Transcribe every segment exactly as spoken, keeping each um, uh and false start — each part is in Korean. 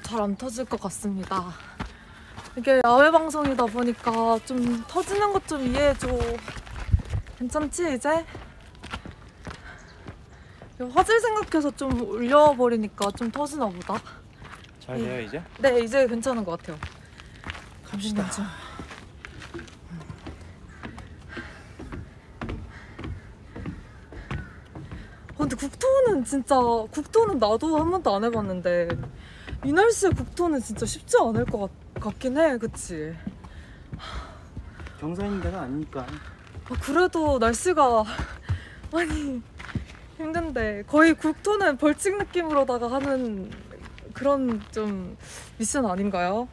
잘 안 터질 것 같습니다. 이게 야외 방송이다 보니까 좀 터지는 것 좀 이해해줘. 괜찮지 이제? 화질 생각해서 좀 올려버리니까 좀 터지나 보다. 잘 돼요 이제? 네, 이제 괜찮은 것 같아요. 갑시다. 어, 근데 국토는 진짜 국토는 나도 한 번도 안 해봤는데 이 날씨에 국토는 진짜 쉽지 않을 것 같, 같긴 해, 그치? 경사있는 데가 아니니까. 아, 그래도 날씨가 많이 힘든데 거의 국토는 벌칙 느낌으로다가 하는 그런 좀 미션 아닌가요?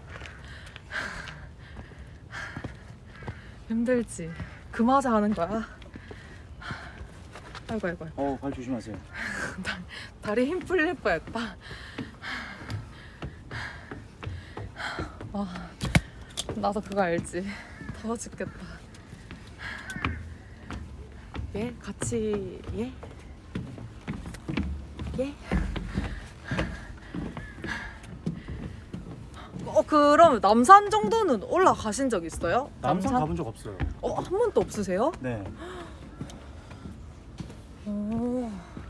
힘들지. 그 맛에 하는 거야. 아이고 아이고. 어, 발 조심하세요. 다리 힘 풀릴 뻔했다. 아, 나도 그거 알지. 더워 죽겠다. 예? 같이 예? 예? 어, 그럼 남산 정도는 올라가신 적 있어요? 남산 가본 적 없어요. 어, 한 번도 없으세요? 네. 오.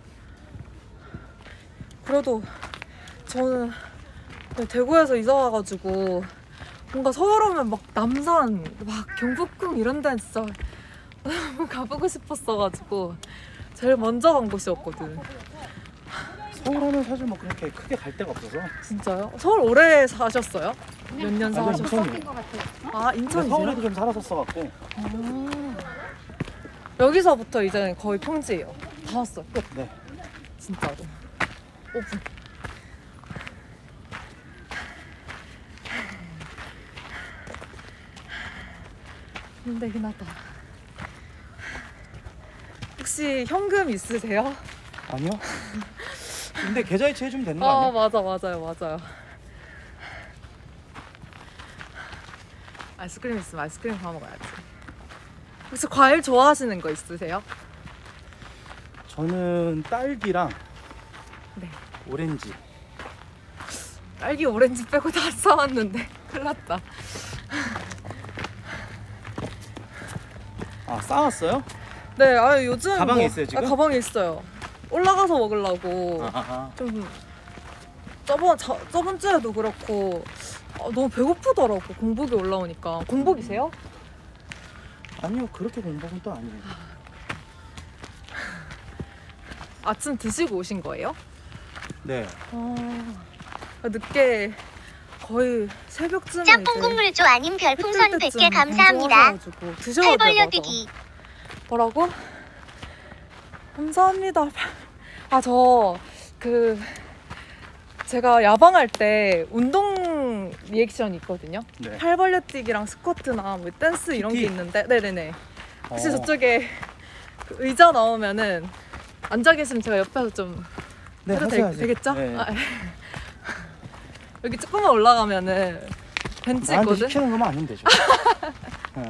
그래도 저는 대구에서 이사 와가지고 뭔가 서울 오면 막 남산, 막 경복궁 이런 데는 진짜 너무 가보고 싶었어가지고 제일 먼저 간 곳이었거든. 서울 오면 사실 뭐 그렇게 크게 갈 데가 없어서. 진짜요? 서울 오래 사셨어요? 몇 년 아니, 사셨어요? 인천이요. 아, 인천이세요? 서울에도 좀 살았었어갖고. 아, 여기서부터 이제 거의 평지예요. 다 왔어요. 끝. 네. 진짜로. 오 분. 힘들긴 하다. 혹시 현금 있으세요? 아니요. 근데 계좌이체 해주면 되는 거 아, 아니야? 맞아, 맞아요, 맞아요. 아이스크림 있으면 아이스크림 사 먹어야지. 혹시 과일 좋아하시는 거 있으세요? 저는 딸기랑 네. 오렌지. 딸기, 오렌지 빼고 다 사왔는데 큰일 났다. 아, 싸웠어요? 네, 아 요즘 가방에 뭐, 있어요, 지금? 아, 가방에 있어요. 올라가서 먹으려고. 아하. 좀 저번 저, 저번 주에도 그렇고 아, 너무 배고프더라고. 공복이 올라오니까. 공복이세요? 아니요, 그렇게 공복은 또 아니에요. 아침 드시고 오신 거예요? 네. 아, 늦게 거의 새벽쯤에 짬뽕 국물 조 아님 별풍선 백 개 감사합니다. 팔 벌려뛰기. 뭐라고? 감사합니다. 아, 저 그 제가 야방할 때 운동 리액션이 있거든요. 네. 팔 벌려뛰기랑 스쿼트나 뭐 댄스 이런 게 피티? 있는데, 네네네. 혹시 어. 저쪽에 그 의자 나오면은 앉아 계시면 제가 옆에서 좀 네, 해도 하세요, 되, 하세요. 되겠죠? 네. 아, 여기 조금만 올라가면은 벤치 나한테 있거든? 시키는 것만 아니면 되죠. 네.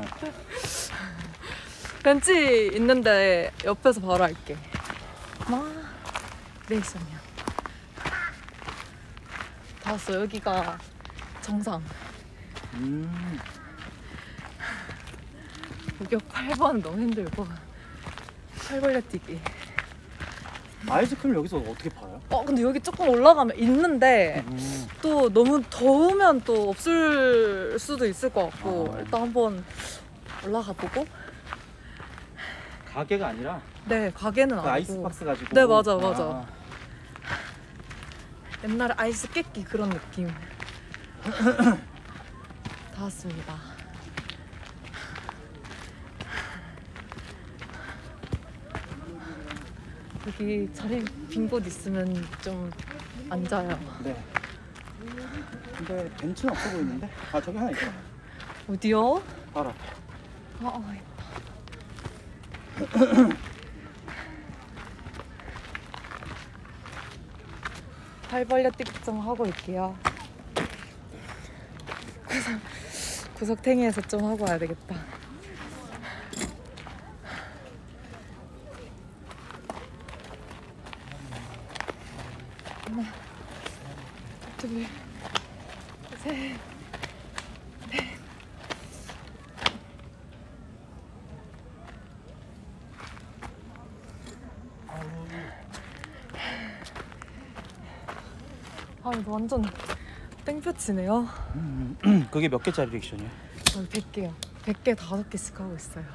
벤치 있는데 옆에서 바로 할게. 와, 리액션이야. 다 왔어. 여기가 정상. 음. 목욕 팔 번 너무 힘들고. 팔 벌려뛰기. 아이스크림 여기서 어떻게 팔아요? 어, 근데 여기 조금 올라가면 있는데 음. 또 너무 더우면 또 없을 수도 있을 것 같고 아. 일단 한번 올라가 보고. 가게가 아니라 네, 가게는 그 아니고. 아이스박스 가지고. 네, 맞아, 맞아. 아. 옛날에 아이스 깨끼 그런 느낌. 다 왔습니다. 여기 자리 빈 곳 있으면 좀 앉아요. 네. 근데 벤츠는 없어 보이는데? 아, 저기 하나 있다. 어디요? 바로 앞에. 아, 아, 있다. 팔 벌려뛰기 좀 하고 올게요. 구석, 구석탱이에서 좀 하고 와야 되겠다. 하나, 둘, 셋. 아 이거 완전 땡볕이네요. 음, 그게 몇 개짜리 리액션이야? 저 백 개요. 백 개 다섯 개씩 하고 있어요.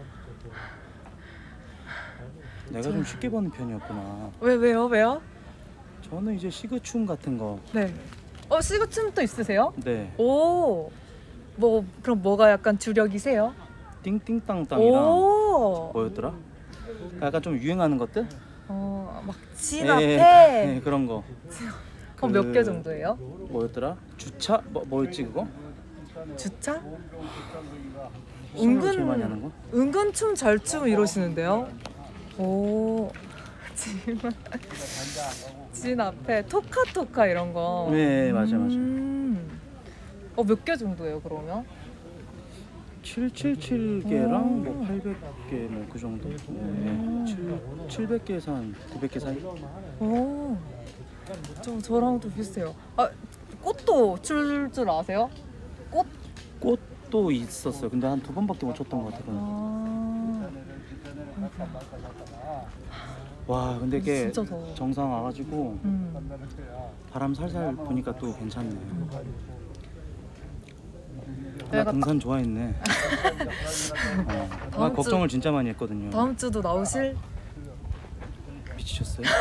내가 저- 좀 쉽게 버는 편이었구나. 왜 왜요 왜요? 저는 이제 시그춤 같은 거. 네. 어 시그춤 또 있으세요? 네. 오. 뭐 그럼 뭐가 약간 주력이세요? 띵띵땅땅이랑 오. 뭐였더라? 약간 좀 유행하는 것들? 어막 예, 진 예, 앞에. 예, 그런 거. 어, 몇 개 정도예요? 뭐였더라? 주차? 뭐, 뭐였지 그거? 주차? 은근 제일 은근 많이 하는 거? 은근 춤 잘 추면 이러시는데요? 오. 진, 진 앞에 토카토카 이런 거. 네, 맞아, 맞아. 음. 어몇 개 정도예요 그러면? 칠백칠십칠 개랑 오. 뭐 팔백 개 뭐 그 정도? 네. 칠백 개에서 한 구백 개 사이? 오. 저 저랑 또 비슷해요. 아 꽃도 출 줄 아세요? 꽃? 꽃도 있었어요. 근데 한 두 번밖에 못 췄던 것 같아요. 아. 와, 근데 이게 진짜 더워. 정상 와가지고 음. 바람 살살 부니까 또 괜찮네. 나 내가 등산 좋아했네. 어, 나 다음 주- 걱정을 진짜 많이 했거든요. 다음 주도 나오실? 미치셨어요?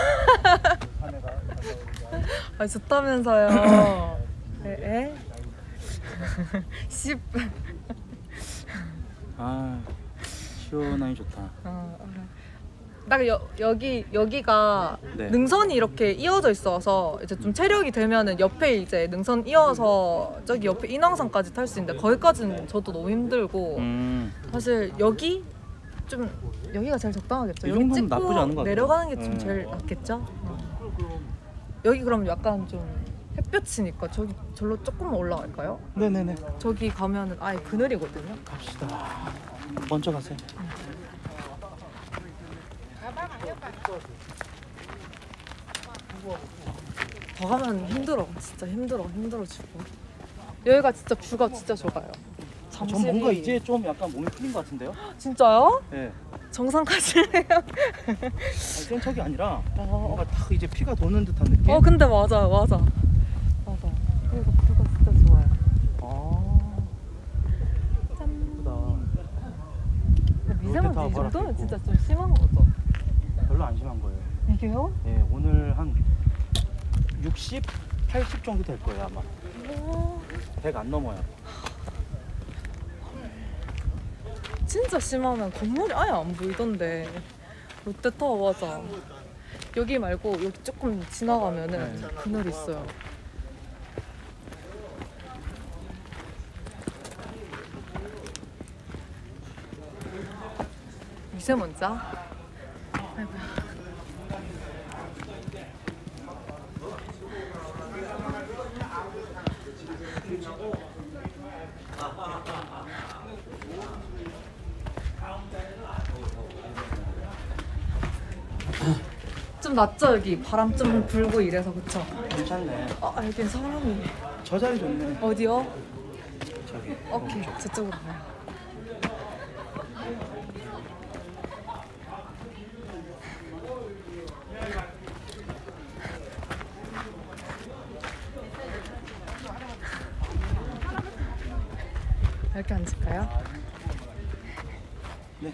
아 좋다면서요. 에? 에? 십. 아, 시원하니 좋다. 어, 딱 여, 여기 여기가 네. 능선이 이렇게 이어져 있어서 이제 좀 체력이 되면은 옆에 이제 능선 이어서 저기 옆에 인왕산까지 탈 수 있는데 거기까지는 저도 너무 힘들고 음, 사실 여기 좀 여기가 제일 적당하겠죠. 이 여기 정도면 찍고 나쁘지 않은 것 같아요. 내려가는 게 좀 네. 제일 낫겠죠. 어. 여기 그럼 약간 좀 햇볕이니까 저기 절로 조금만 올라갈까요? 네네네. 저기 가면은 아예 그늘이거든요. 갑시다. 먼저 가세요. 더 가면 힘들어. 진짜 힘들어. 힘들어지고. 여기가 진짜 뷰가 진짜 좋아요. 전 잠실이- 뭔가 이제 좀 약간 몸이 풀린 것 같은데요? 진짜요? 네. 정상 가실래요? 아니, 센 척이 아니라 어, 뭔가 딱 이제 피가 도는 듯한 느낌? 어 근데 맞아 맞아 맞아. 여기가 뷰가 진짜 좋아요. 아, 짠. 예쁘다. 미세먼지 이 롯데타워 바로 정도면 앞에 진짜 좀 심한 거죠. 별로 안 심한 거예요. 이게요? 네, 오늘 한 육십, 팔십 정도 될 거예요 아마. 오, 백 안 넘어요. 진짜 심하면 건물이 아예 안 보이던데. 롯데타워 맞아. 여기 말고 여기 조금 지나가면은 네. 그늘 있어요. 미세먼지야? 아이고야. 좀 낫죠 여기 바람 좀 불고 이래서 그쵸? 괜찮네. 아 여기 사람이 저 자리 좋네. 어디요? 저기. 오케이 저쪽으로 가요. 이렇게 앉을까요? 네.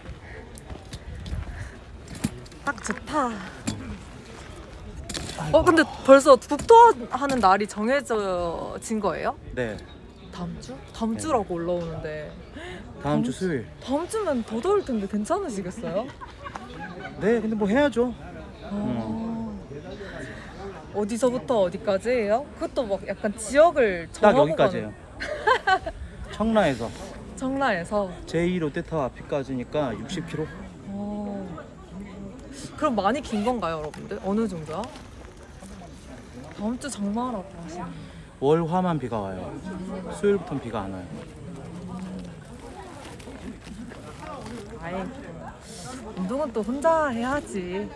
딱 좋다. 어 근데 벌써 국토하는 날이 정해진 거예요? 네. 다음 주? 다음 네. 주라고 올라오는데 다음 주 수요일. 다음 주면 더 더울 텐데 괜찮으시겠어요? 네, 근데 뭐 해야죠. 아, 어디서부터 어디까지예요? 그것도 막 약간 지역을 딱 정하고 여기까지예요. 청라에서 가는- 청라에서. 제이 롯데타워 앞까지니까 육십 킬로미터. 어. 그럼 많이 긴 건가요, 여러분들? 어느 정도야? 다음 주 장마라고 하시는. 월화만 비가 와요. 수요일부터는 비가 안 와요. 아이, 운동은 또 혼자 해야지.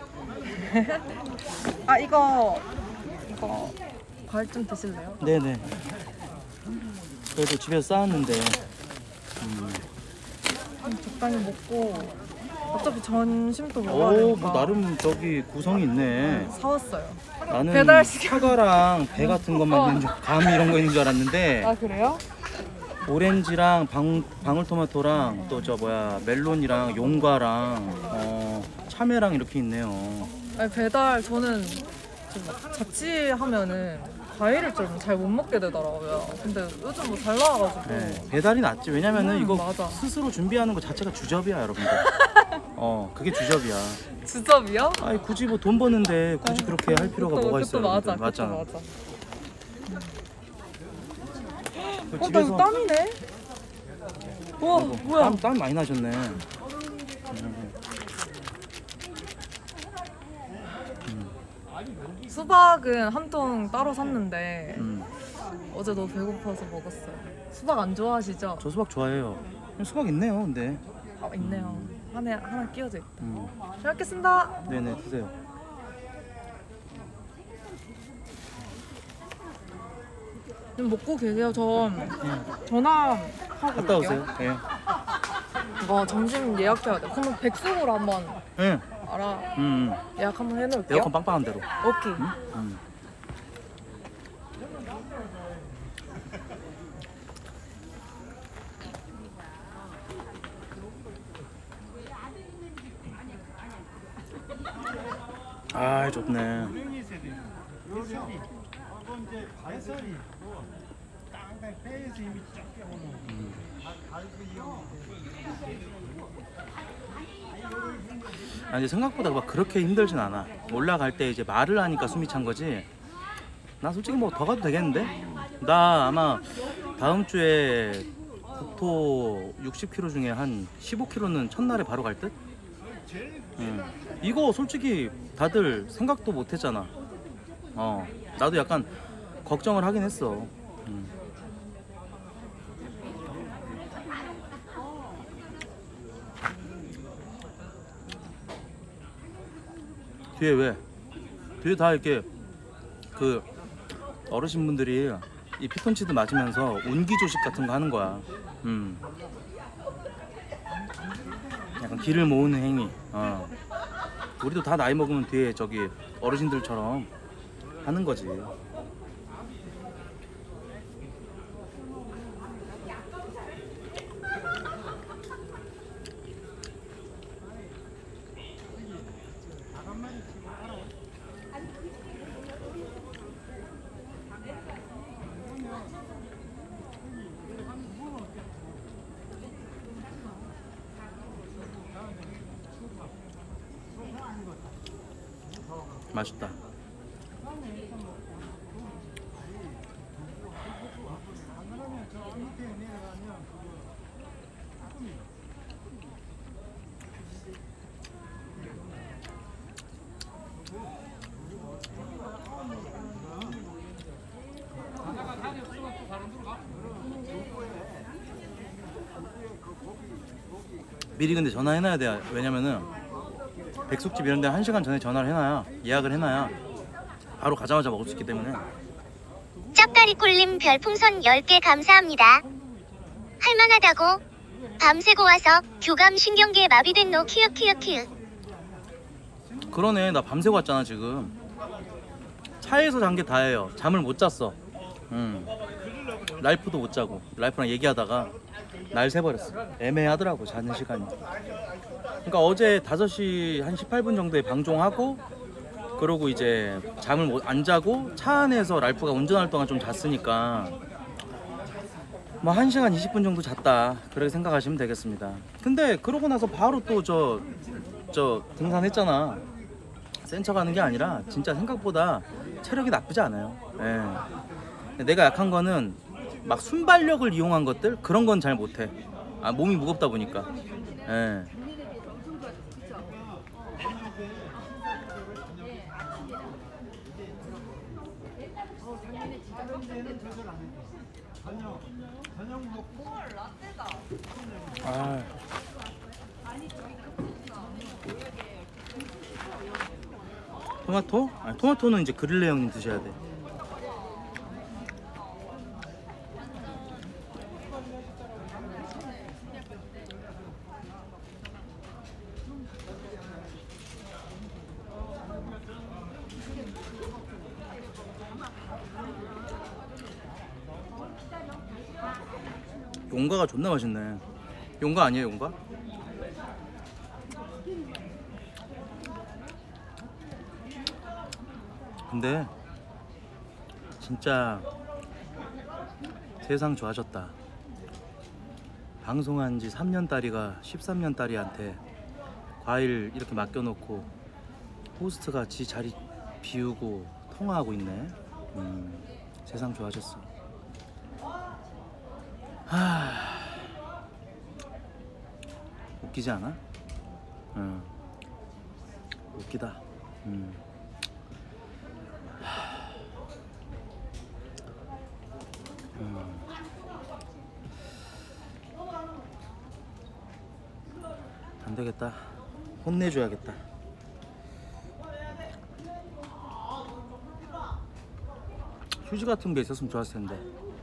아 이거 이거 과일 좀 드실래요? 네네. 그래도 집에서 쌓았는데. 음. 적당히 먹고 어차피 점심도 먹어야 되니까. 오, 뭐 나름 저기 구성이 있네. 사왔어요. 나는 배달 시켜. 사과랑 배 같은 것만 어. 있는 줄, 감 이런 거 있는 줄 알았는데 아 그래요? 오렌지랑 방, 방울토마토랑 또 저 뭐야 멜론이랑 용과랑 어, 참외랑 이렇게 있네요. 아니, 배달 저는 좀 자취하면은 과일을 좀 잘 못 먹게 되더라고요. 근데 요즘 뭐 잘 나와가지고. 네, 배달이 낫지. 왜냐면은 음, 이거 맞아. 스스로 준비하는 거 자체가 주접이야, 여러분들. 어, 그게 주접이야. 주접이요? 아니 굳이 뭐 돈 버는데 굳이 그렇게 할 필요가 그것도, 뭐가 그것도 있어요? 맞아. 여러분들. 그것도 맞잖아. 맞아. 그 어, 나 집에서 이거 땀이네. 와, 아이고, 뭐야? 땀, 땀 많이 나셨네. 수박은 한 통 따로 샀는데 음, 어제 너무 배고파서 먹었어요. 수박 안 좋아하시죠? 저 수박 좋아해요. 수박 있네요, 근데. 아, 있네요. 하나 하나 끼워져 있다. 음, 잘 먹겠습니다. 네네 드세요. 좀 먹고 계세요. 저 전화하고 갔다 올게요. 오세요. 예. 이거 점심 예약해야 돼. 그러면 백숙으로 한번 예. 알아 음, 음. 예약 한번 해놓을게요. 에어컨 빵빵한 대로. 오케이. 음. 아, 좋네. 아니 생각보다 막 그렇게 힘들진 않아. 올라갈 때 이제 말을 하니까 숨이 찬 거지. 나 솔직히 뭐 더 가도 되겠는데? 나 아마 다음 주에 국토 육십 킬로미터 중에 한 십오 킬로미터는 첫날에 바로 갈 듯? 응. 이거 솔직히 다들 생각도 못 했잖아. 어, 나도 약간 걱정을 하긴 했어. 응. 뒤에 왜? 뒤에 다 이렇게 그 어르신분들이 이 피톤치드 맞으면서 운기 조식 같은 거 하는 거야. 음. 약간 기를 모으는 행위. 어. 우리도 다 나이 먹으면 뒤에 저기 어르신들처럼 하는 거지. 맛있다. 미리 근데 전화해놔야 돼. 왜냐면은 백숙집 이런 데 한 시간 전에 전화를 해놔야, 예약을 해놔야 바로 가자마자 먹을 수 있기 때문에. 짭다리꼴님 별풍선 열 개 감사합니다. 할만하다고? 밤새고 와서 교감 신경계 마비된 너 키읔 키읔 키읔. 그러네. 나 밤새고 왔잖아 지금. 차에서 잔 게 다예요. 잠을 못 잤어. 음. 라이프도 못 자고 라이프랑 얘기하다가 날 새버렸어. 애매하더라고 자는 시간이. 그러니까 어제 다섯 시 한 십팔 분 정도에 방종하고 그러고 이제 잠을 못, 안 자고 차 안에서 랄프가 운전할 동안 좀 잤으니까 뭐 한 시간 이십 분 정도 잤다 그렇게 생각하시면 되겠습니다. 근데 그러고 나서 바로 또 저 저 등산했잖아. 센 척 하는 게 아니라 진짜 생각보다 체력이 나쁘지 않아요. 예. 내가 약한 거는 막 순발력을 이용한 것들 그런 건 잘 못해. 아, 몸이 무겁다 보니까. 예. 아. 토마토? 아니, 토마토는 이제 그릴레 형님 드셔야 돼. 용가가 존나 맛있네. 용가 아니에요, 용가? 근데 진짜 세상 좋아졌다. 방송한 지 삼 년 딸이가 십삼 년 딸이한테 과일 이렇게 맡겨놓고 호스트가 지 자리 비우고 통화하고 있네. 음, 세상 좋아졌어. 하... 웃기지 않아? 응. 웃기다. 음. 음. 안 되겠다. 혼내줘야겠다. 휴지 같은 게 있었으면 좋았을 텐데.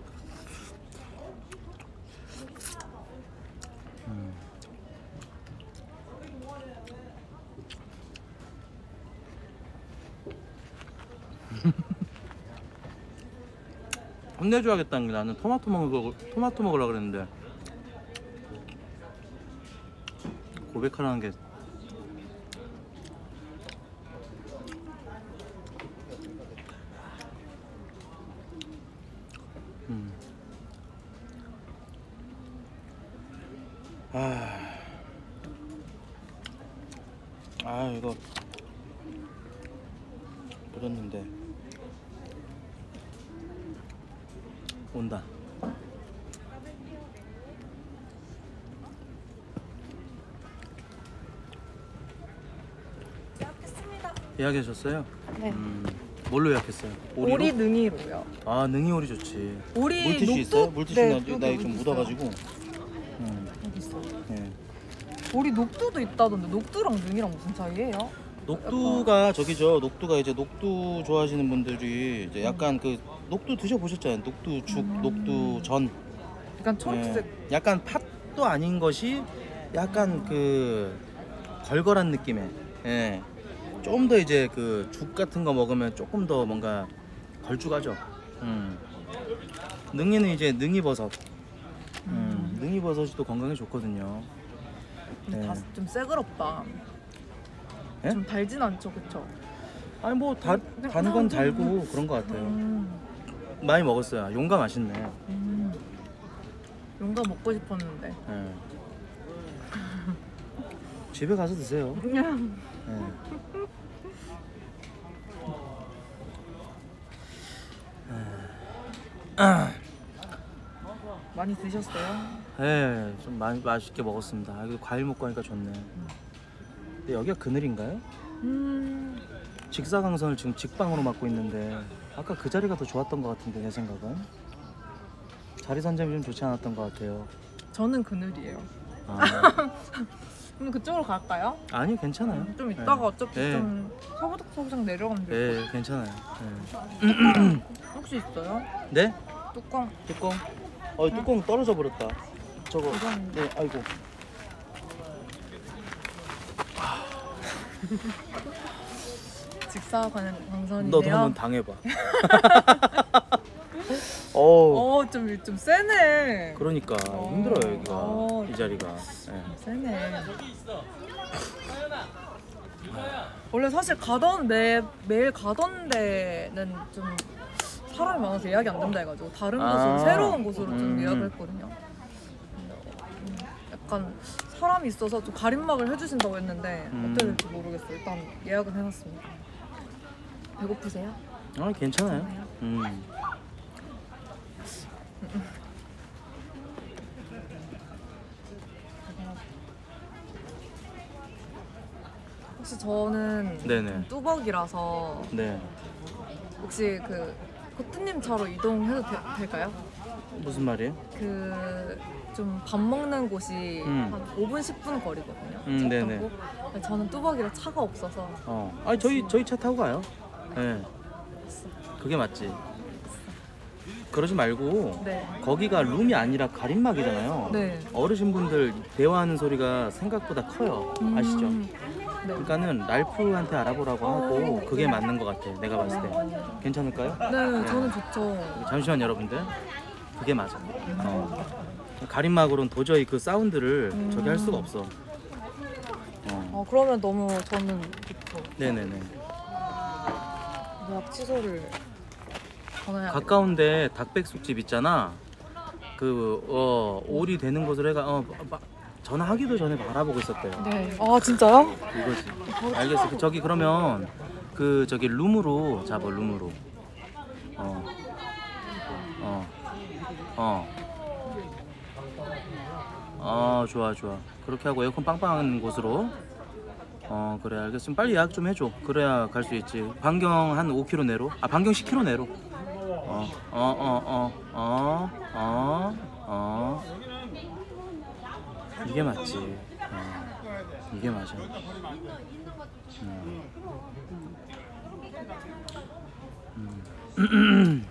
음. 혼내줘야겠다는 게 나는 토마토 먹으려고 토마토 먹으려고 그랬는데 고백하라는 게 음. 아, 아 이거 그랬는데 온다. 예약했습니다. 예약하셨어요? 네. 음, 뭘로 예약했어요? 오리로? 오리 능이로요. 아 능이 오리 좋지. 오리 물티슈 녹두? 있어요? 물티슈 네, 나, 여기 나 이거 좀 있어요. 묻어가지고. 음, 여기 있어. 예. 오리 녹두도 있다던데 녹두랑 능이랑 무슨 차이예요? 녹두가 저기죠. 녹두가 이제 녹두 좋아하시는 분들이 이제 약간 그 녹두 드셔보셨잖아요. 녹두 죽, 음. 녹두 전. 약간 초록색. 예. 약간 팥도 아닌 것이 약간 그 걸걸한 느낌의. 예. 좀 더 이제 그 죽 같은 거 먹으면 조금 더 뭔가 걸쭉하죠. 음. 능이는 이제 능이버섯. 음. 능이버섯이 또 건강에 좋거든요. 근데 네. 다 좀 새그럽다. 예? 좀 달진 않죠, 그쵸? 아니 뭐 단 건 달고 그런 것 같아요. 음, 많이 먹었어요. 용가 맛있네. 음. 용가 먹고 싶었는데. 예. 집에 가서 드세요. 그냥 예. 많이 드셨어요? 예, 좀 많이 맛있게 먹었습니다. 아, 여기 과일 먹고 하니까 좋네. 근데 여기가 그늘인가요? 음, 직사광선을 지금 직방으로 맡고 있는데 아까 그 자리가 더 좋았던 것 같은데 내 생각은 자리 선점이 좀 좋지 않았던 것 같아요. 저는 그늘이에요. 아, 그럼 그쪽으로 갈까요? 아니 괜찮아요. 좀 이따가 예. 어차피 예. 좀 서부덕서부덕 내려가면 돼요. 예, 괜찮아요. 예. 혹시 있어요? 네? 뚜껑. 뚜껑. 어, 뚜껑 떨어져 버렸다. 저거. 이건- 네, 아이고. 직사광선이네요. 너도 한번 당해봐. 어. 어, 좀, 좀 세네. 그러니까 어. 힘들어요 여기가 어. 이 자리가. 예. 세네. 원래 사실 가던 매 매일 가던 데는 좀 사람이 많아서 예약이 안 된다 해가지고 다른 아. 곳으로 새로운 곳으로 좀 음. 예약을 했거든요. 근데, 음, 약간 사람이 있어서 좀 가림막을 해주신다고 했는데 음. 어떻게 될지 모르겠어요. 일단 예약은 해놨습니다. 배고프세요? 아 괜찮아요. 음. 혹시 저는 네네. 뚜벅이라서 네. 혹시 그 코트님 차로 이동해도 되, 될까요? 무슨 말이에요? 그 좀 밥 먹는 곳이 음. 한 오 분 십 분 거리거든요. 음, 차 네네. 타고. 근데 저는 뚜벅이라 차가 없어서 어. 아니 저희 저희 차 타고 가요. 예. 네. 그게 맞지. 그러지 말고 네. 거기가 룸이 아니라 가림막이잖아요. 네. 어르신분들 대화하는 소리가 생각보다 커요. 아시죠? 음, 네. 그러니까는 랄프한테 알아보라고 하고 그게 맞는 것 같아. 내가 봤을 때. 괜찮을까요? 네, 저는 좋죠. 잠시만 여러분들. 그게 맞아. 어. 가림막으로는 도저히 그 사운드를 음. 저기 할 수가 없어. 어. 어 그러면 너무 저는 좋죠. 네네네. 예약 취소를 전화해야 가까운데 닭백숙집 있잖아. 그 어 올이 되는 곳으로 해가 어 마, 전화하기도 전에 알아보고 있었대요. 네. 아 진짜요? 이거지. 알겠어. 그 저기 그러면 그 저기 룸으로 잡아 룸으로. 어. 어. 어. 어 좋아 좋아. 그렇게 하고 에어컨 빵빵한 곳으로. 어 그래 알겠으면 빨리 예약 좀 해줘. 그래야 갈 수 있지. 반경 한 오 킬로미터 내로. 아 반경 십 킬로미터 내로. 어 어 어 어 어 어 어 이게 맞지. 어, 이게 맞아. 음. 음.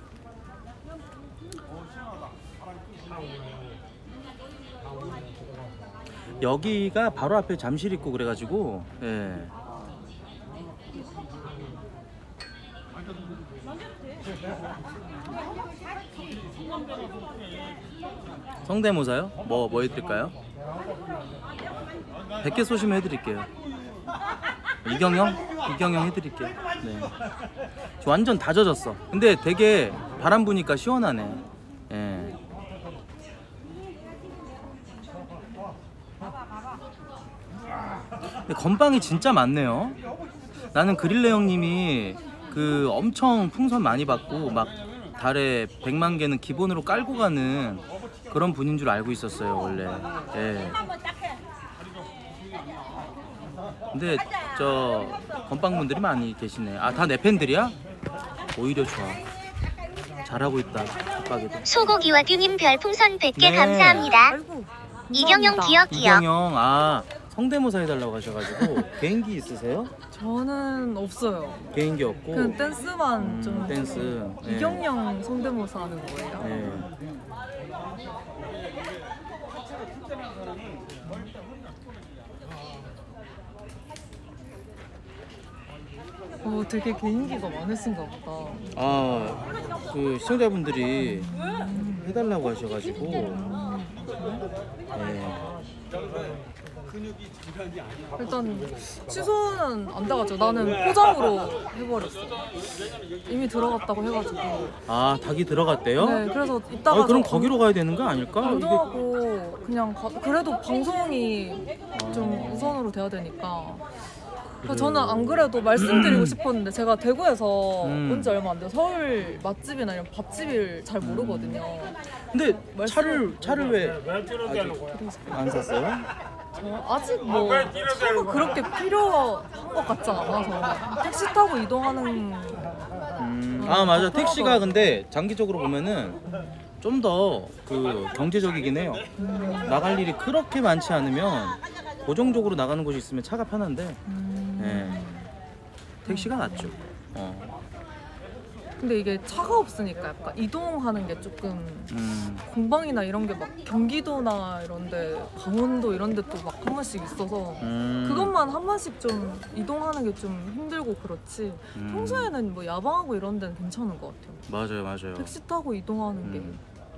여기가 바로 앞에 잠실 있고 그래가지고 예. 성대모사요? 뭐, 뭐 해드릴까요? 백 개 쏘시면 해드릴게요. 이경영? 이경영 해드릴게요. 네. 저 완전 다 젖었어. 근데 되게 바람 부니까 시원하네. 예. 근데 건빵이 진짜 많네요. 나는 그릴레 형님이 그 엄청 풍선 많이 받고 막 달에 백만 개는 기본으로 깔고 가는 그런 분인 줄 알고 있었어요 원래. 예. 근데 저 건빵 분들이 많이 계시네. 아 다 내 팬들이야? 오히려 좋아. 잘하고 있다. 촉박이도. 소고기와 듀님 별풍선 백 개 네. 감사합니다. 아이고. 이경영 감사합니다. 기억 기억. 이경영 아 성대모사 해달라고 하셔가지고 개인기 있으세요? 저는 없어요. 개인기 없고 그냥 댄스만 음, 좀. 댄스. 예. 이경영 성대모사 하는 거예요. 예. 어 되게 개인기가 많으신가 보다. 아, 그 시청자분들이 해달라고 하셔가지고. 네. 일단 취소는 안 돼가지고 나는 포장으로 해버렸어. 이미 들어갔다고 해가지고. 아, 닭이 들어갔대요? 네, 그래서 이따가 아, 그럼 저 거기로 가야 되는 거 아닐까? 이게 강조하고 그냥 가, 그래도 방송이 좀 아. 우선으로 돼야 되니까. 그래요. 저는 안 그래도 말씀드리고 싶었는데 제가 대구에서 음. 온 지 얼마 안 돼서 서울 맛집이나 이런 밥집을 잘 모르거든요. 근데 말씀- 차를 차를 왜 안 샀어요? 저 아직 뭐 차가 그렇게 필요한 것 같지 않아서 택시 타고 이동하는 음, 아 맞아. 택시가 근데 장기적으로 보면은 좀 더 그 경제적이긴 해요. 나갈 일이 그렇게 많지 않으면 고정적으로 나가는 곳이 있으면 차가 편한데 네. 택시가 낫죠. 어. 근데 이게 차가 없으니까 약간 이동하는 게 조금 음, 공방이나 이런 게 막 경기도나 이런데 강원도 이런데 또 막 한 번씩 있어서 음. 그것만 한 번씩 좀 이동하는 게 좀 힘들고 그렇지 음. 평소에는 뭐 야방하고 이런 데는 괜찮은 것 같아요. 맞아요, 맞아요. 택시 타고 이동하는 게 음.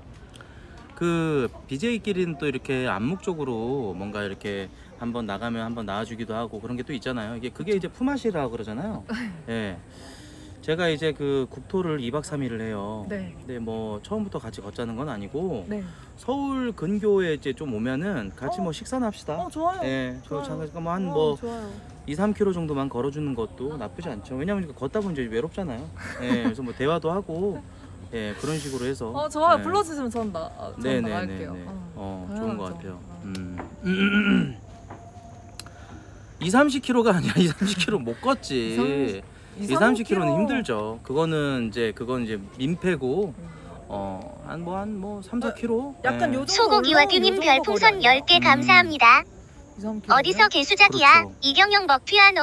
그 비제이끼리는 또 이렇게 암묵적으로 뭔가 이렇게 한번 나가면 한번 나와주기도 하고 그런 게 또 있잖아요. 이게 그게 이제 품앗이라고 그러잖아요. 예. 제가 이제 그 국토를 이 박 삼 일을 해요. 네. 근데 뭐 처음부터 같이 걷자는 건 아니고 네. 서울 근교에 이제 좀 오면은 같이 어. 뭐 식사나 합시다. 어 좋아요. 예. 저 좋아요. 잠깐 뭐 한 어, 뭐 좋아요. 이, 삼 킬로미터 정도만 걸어주는 것도 나쁘지 않죠. 왜냐면 이거 걷다 보면 이제 외롭잖아요. 예. 그래서 뭐 대화도 하고 예 그런 식으로 해서. 어 좋아요. 예. 불러주시면 전 나, 아, 전 네네네네. 나갈게요. 어, 어, 좋은 것 당연하죠. 같아요. 어. 음. 이, 삼십 킬로미터가 아니라 이, 삼십 킬로미터 못 걷지. 이, 삼십 킬로미터는 힘들죠. 그거는 이제 그건 이제 민폐고 어, 한 뭐 한 뭐 삼, 사 킬로미터. 약간 예. 요 정도 소고기와 올라오면 듀님 요 정도 별풍선 거리 아니에요? 열 개 음. 감사합니다. 이, 삼 킬로미터? 어디서 개수작이야? 그렇죠. 이경영 먹피아노.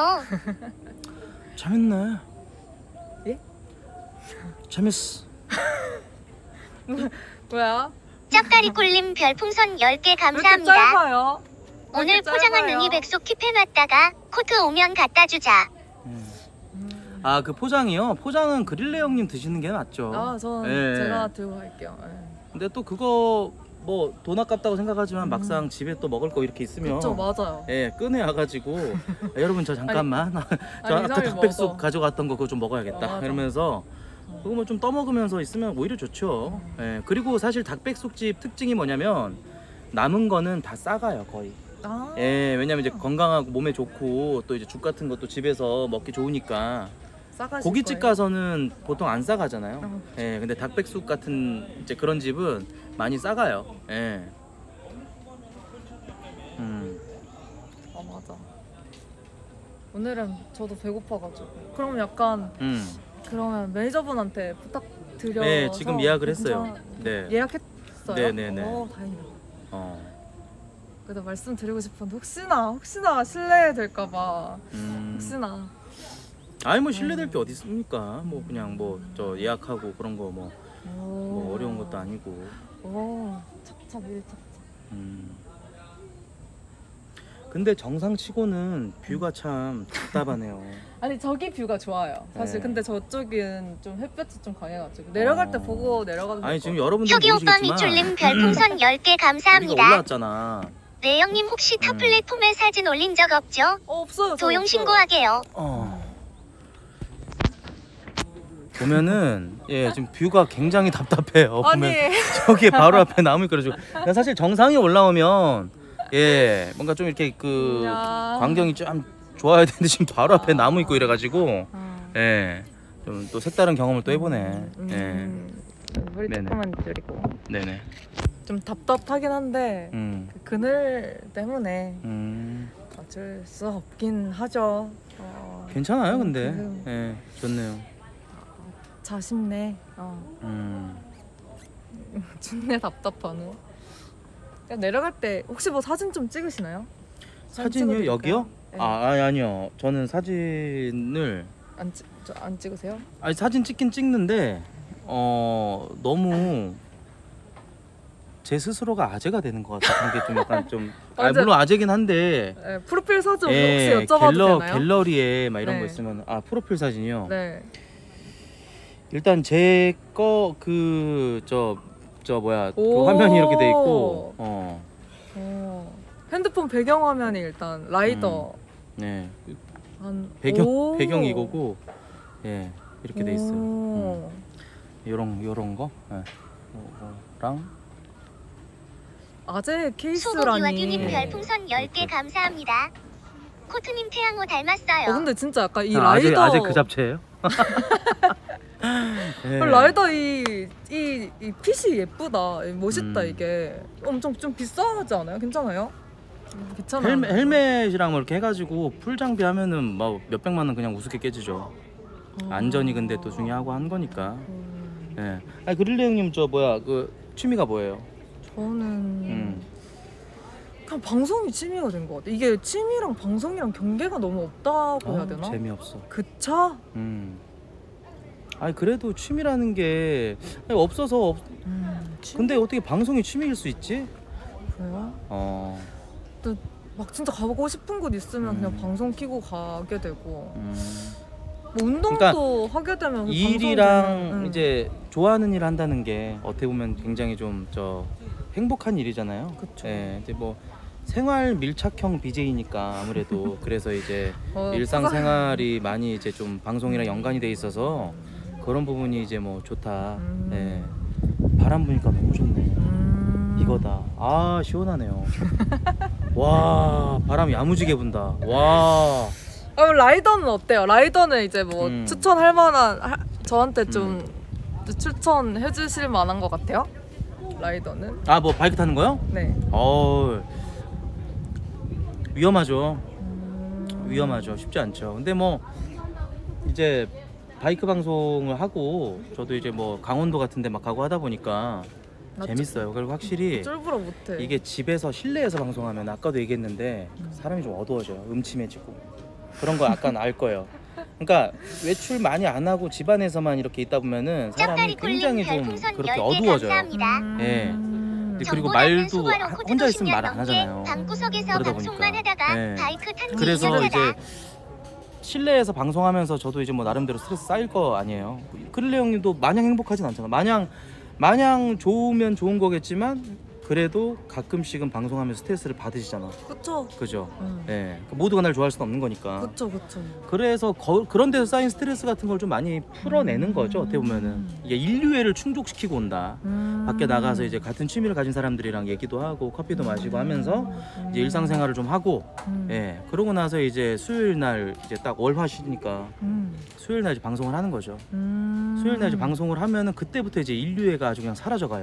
재밌네. 예? 재밌어. 뭐야? 짭가리 꿀님 별풍선 열 개 왜 이렇게 감사합니다. 짧아요? 왜 오늘 이렇게 포장한 짧아요? 능이백숙 킵해놨다가 코트 오면 갖다 주자. 아 그 포장이요? 포장은 그릴레 형님 드시는 게 낫죠. 아, 저는 예. 제가 들고 갈게요. 예. 근데 또 그거 뭐 돈 아깝다고 생각하지만 음. 막상 집에 또 먹을 거 이렇게 있으면 그쵸, 맞아요. 예, 끄내 와가지고 아, 여러분 저 잠깐만 저 아니, 아까 이상하게 닭백숙 먹어. 가져갔던 거 그거 좀 먹어야겠다 어, 맞아. 이러면서 그거 뭐 좀 떠먹으면서 있으면 오히려 좋죠. 예, 그리고 사실 닭백숙집 특징이 뭐냐면 남은 거는 다 싸가요 거의. 아, 예, 왜냐면 이제 건강하고 몸에 좋고 또 이제 죽 같은 것도 집에서 먹기 좋으니까 싸가실 고깃집 거예요? 가서는 보통 안 싸가잖아요. 어. 예, 근데 닭백숙 같은 이제 그런 집은 많이 싸가요. 예. 음. 아 맞아. 오늘은 저도 배고파가지고. 그럼 약간 음. 그러면 매니저분한테 부탁드려서 네, 지금 예약을 했어요. 진짜 네. 예약했어요? 네, 네, 네. 어, 다행이다. 어. 그래도 말씀드리고 싶은데 혹시나 혹시나 실례될까봐 음. 혹시나 아니 뭐 실례될 게 어디 있습니까? 뭐 그냥 뭐 저 예약하고 그런 거 뭐 뭐 오. 어려운 것도 아니고. 오, 찹찹 일찹찹. 음. 근데 정상치고는 뷰가 참 답답하네요. 아니 저기 뷰가 좋아요. 사실 네. 근데 저쪽은 좀 햇볕이 좀 강해가지고 내려갈 때 어. 보고 내려가도 아니 될 지금 것 여러분들 혁이 오빠 모르시겠지만 밑줄님 별풍선 열 개 우리가 감사합니다. 올라왔잖아. 네 형님 혹시 타 음. 플랫폼에 사진 올린 적 없죠? 같아요. 어 없어요. 저 도용 없어요. 신고하게요. 어. 보면은 예 지금 뷰가 굉장히 답답해요. 아니 보면 저기 바로 앞에 나무 있거든요. 사실 정상에 올라오면 예 뭔가 좀 이렇게 그 야. 광경이 좀 좋아야 되는데 지금 바로 앞에 나무 있고 이래가지고 어. 예 좀 또 색다른 경험을 또 해보네. 음, 머리 네네. 조금만 줄이고 예 네네. 좀 답답하긴 한데 음. 그 그늘 때문에 음. 어쩔 수 없긴 하죠. 어, 괜찮아요 음, 근데 그- 예 좋네요. 자신네. 어. 음. 준내 답답하네. 그냥 내려갈 때 혹시 뭐 사진 좀 찍으시나요? 사진 사진이요 찍어드릴까요? 여기요? 네. 아 아니, 아니요 저는 사진을 안, 찍, 저, 안 찍으세요? 아니 사진 찍긴 찍는데 어 너무 제 스스로가 아재가 되는 것 같아. 그게 좀 약간 좀 아, 맞아. 물론 아재긴 한데 네, 프로필 사진 예, 혹시 여쭤봐도 갤러, 되나요? 갤러리에 막 이런 네. 거 있으면 아 프로필 사진이요. 네. 일단 제 거 그 저 저 뭐야 그 오. 화면이 이렇게 돼 있고 어 어, 핸드폰 배경화면이 일단 라이더 네 한 배경 오. 배경이 이거고 예 이렇게 돼 있어요. 음. 오. 요런 요런 거 예. 요거랑 아재 소고기와 듀님 케이스라니. 네. 별풍선 열 개 감사합니다. 코트님 태양호 닮았어요. 어 근데 진짜 약간 이 아, 아재 라이더 아재 그 잡채예요? 예. 라이더 이, 이, 이 핏이 예쁘다 멋있다. 음. 이게 엄청 좀 비싸지 않아요? 괜찮아요? 음, 괜찮아요. 헬멧, 헬멧이랑 뭐 이렇게 해가지고 풀 장비하면은 뭐 몇백만 원 그냥 우습게 깨지죠. 어. 안전이 근데 또 중요하고 한 거니까. 음, 예. 아 그릴레 형님 저 뭐야 그 취미가 뭐예요? 저는 음. 그냥 방송이 취미가 된 것 같아. 이게 취미랑 방송이랑 경계가 너무 없다고 해야 아, 되나? 재미없어. 그쵸? 음. 아니 그래도 취미라는 게 아니, 없어서 없... 음, 취미? 근데 어떻게 방송이 취미일 수 있지? 그래요? 어. 막 진짜 가보고 싶은 곳 있으면 음. 그냥 방송 키고 가게 되고 음. 뭐 운동도 하게 되면 그 일이랑 방송 되면, 음. 이제 좋아하는 일 한다는 게 어떻게 보면 굉장히 좀 저 행복한 일이잖아요. 그쵸. 예, 이제 뭐 생활 밀착형 비제이니까 아무래도 그래서 이제 어, 일상생활이 많이 이제 좀 방송이랑 연관이 돼 있어서 그런 부분이 이제 뭐 좋다. 음. 예. 바람 부니까 너무 좋네. 음. 이거다. 아 시원하네요. 와 바람 야무지게 분다. 와. 아, 그럼 라이더는 어때요? 라이더는 이제 뭐 음. 추천할 만한 하, 저한테 좀 추천해 주실 만한 것 같아요? 라이더는? 아 뭐 바이크 타는 거요? 네. 어 위험하죠. 음. 위험하죠. 쉽지 않죠. 근데 뭐 이제 바이크 방송을 하고 저도 이제 뭐 강원도 같은 데 막 가고 하다 보니까 나 재밌어요. 그리고 확실히 쫄- 쫄부러 못해. 이게 집에서 실내에서 방송하면 아까도 얘기했는데 사람이 좀 어두워져요. 음침해지고 그런 거 약간 알 거예요. 그러니까 외출 많이 안 하고 집안에서만 이렇게 있다 보면은 사람이 짭다리 꿀님 굉장히 좀 별풍선 그렇게 열 개 어두워져요. 감사합니다. 예. 음. 근데 그리고 정보라는 말도 수고로 하- 코트도 혼자 있으면 십 년 말 안 넘게 하잖아요. 방구석에서 그러다 방송만 보니까. 하다가 네. 바이크 탄 그래서 이유가 이제 실내에서 방송하면서 저도 이제 뭐 나름대로 스트레스 쌓일 거 아니에요. 크릴레 형님도 마냥 행복하진 않잖아. 마냥 마냥 좋으면 좋은 거겠지만 그래도 가끔씩은 방송하면서 스트레스를 받으시잖아. 그쵸. 그죠? 음. 예. 모두가 날 좋아할 수는 없는 거니까. 그쵸 그쵸. 그래서 거, 그런 데서 쌓인 스트레스 같은 걸 좀 많이 풀어내는 거죠. 어떻게 보면은 이게 인류애를 충족시키고 온다. 음. 밖에 나가서 이제 같은 취미를 가진 사람들이랑 얘기도 하고 커피도 마시고 하면서 음. 이제 일상생활을 좀 하고 음. 예. 그러고 나서 이제 수요일 날 이제 딱 월화 쉬니까 음. 수요일 날 이제 방송을 하는 거죠. 음. 수요일 날 이제 방송을 하면은 그때부터 이제 인류애가 아주 그냥 사라져 가요.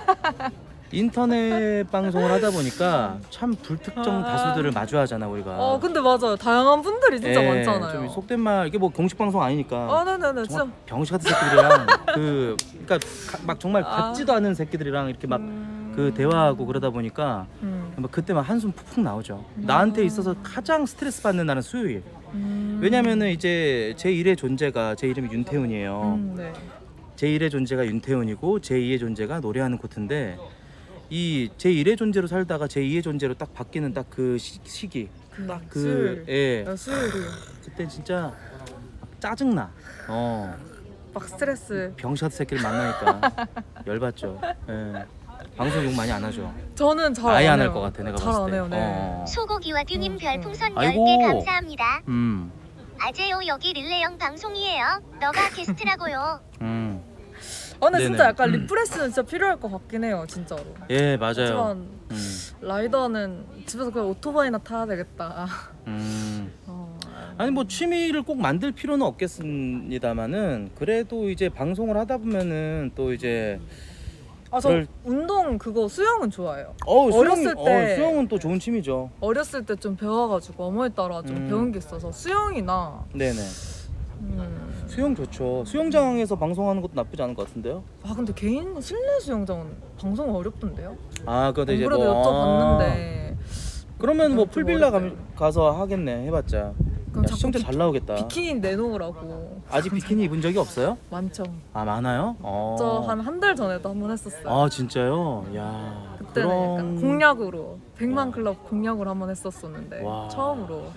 인터넷 방송을 하다 보니까 참 불특정 다수들을 마주하잖아 우리가. 어 근데 맞아요. 다양한 분들이 진짜 예, 많잖아요. 좀 속된 말 이게 뭐 공식 방송 아니니까. 아 네네네. 진짜. 정말 병신 같은 새끼들이랑 그 그러니까 가- 막 정말 아. 같지도 않은 새끼들이랑 이렇게 막 그 음. 대화하고 그러다 보니까 음. 막 그때 막 한숨 푹푹 나오죠. 나한테 있어서 가장 스트레스 받는 날은 수요일. 음. 왜냐면은 이제 제 일의 존재가 제 이름이 윤태훈이에요. 음, 네. 제 일의 존재가 윤태훈이고 제 이의 존재가 노래하는 코트인데 이 제 일의 존재로 살다가 제 이의 존재로 딱 바뀌는 딱 그 시기 그, 그 수요일. 예. 아, 수요일이 그때 진짜 짜증나. 어. 막 스트레스. 병샷 새끼를 만나니까 열받죠. 예. 방송 욕 많이 안 하죠. 저는 잘 아예 안 안 할 해요. 것 같아 내가 잘 봤을 안 때. 해요. 네. 어. 소고기와 듀님 음, 별풍선 아이고. 열 개 감사합니다. 음. 아재요 여기 릴레형 방송이에요. 너가 게스트라고요. 음. 아, 근데 네네. 진짜 약간 음. 리프레시는 진짜 필요할 것 같긴 해요, 진짜로. 예 맞아요. 하지만 음. 라이더는 집에서 그냥 오토바이나 타야 되겠다. 아, 음. 어, 아니 뭐 취미를 꼭 만들 필요는 없겠습니다만은 그래도 이제 방송을 하다 보면은 또 이제 아, 저 그럴- 운동 그거 수영은 좋아해요. 어 어렸을 수영, 때- 어, 수영은 또 좋은 취미죠. 어렸을 때 좀 배워가지고 어머니 따라 좀 음. 배운 게 있어서 수영이나 네네. 음, 수영 좋죠. 수영장에서 방송하는 것도 나쁘지 않은 것 같은데요. 아 근데 개인 실내 수영장은 방송 어렵던데요? 아 그래도 이제 그래도 뭐 여쭤봤는데 아, 그러면 뭐 좀 풀빌라 가, 어렵대요. 가서 하겠네 해봤자. 그럼 야, 자꾸 시청자 비- 잘 나오겠다. 비키니 내놓으라고. 아직 비키니 입은 적이 없어요? 많죠. 아 많아요? 어. 저 한 한 달 전에도 한 번 했었어요. 아 진짜요? 야 그때는 그런 약간 공략으로 백만 와. 클럽 공략으로 한 번 했었었는데 와. 처음으로.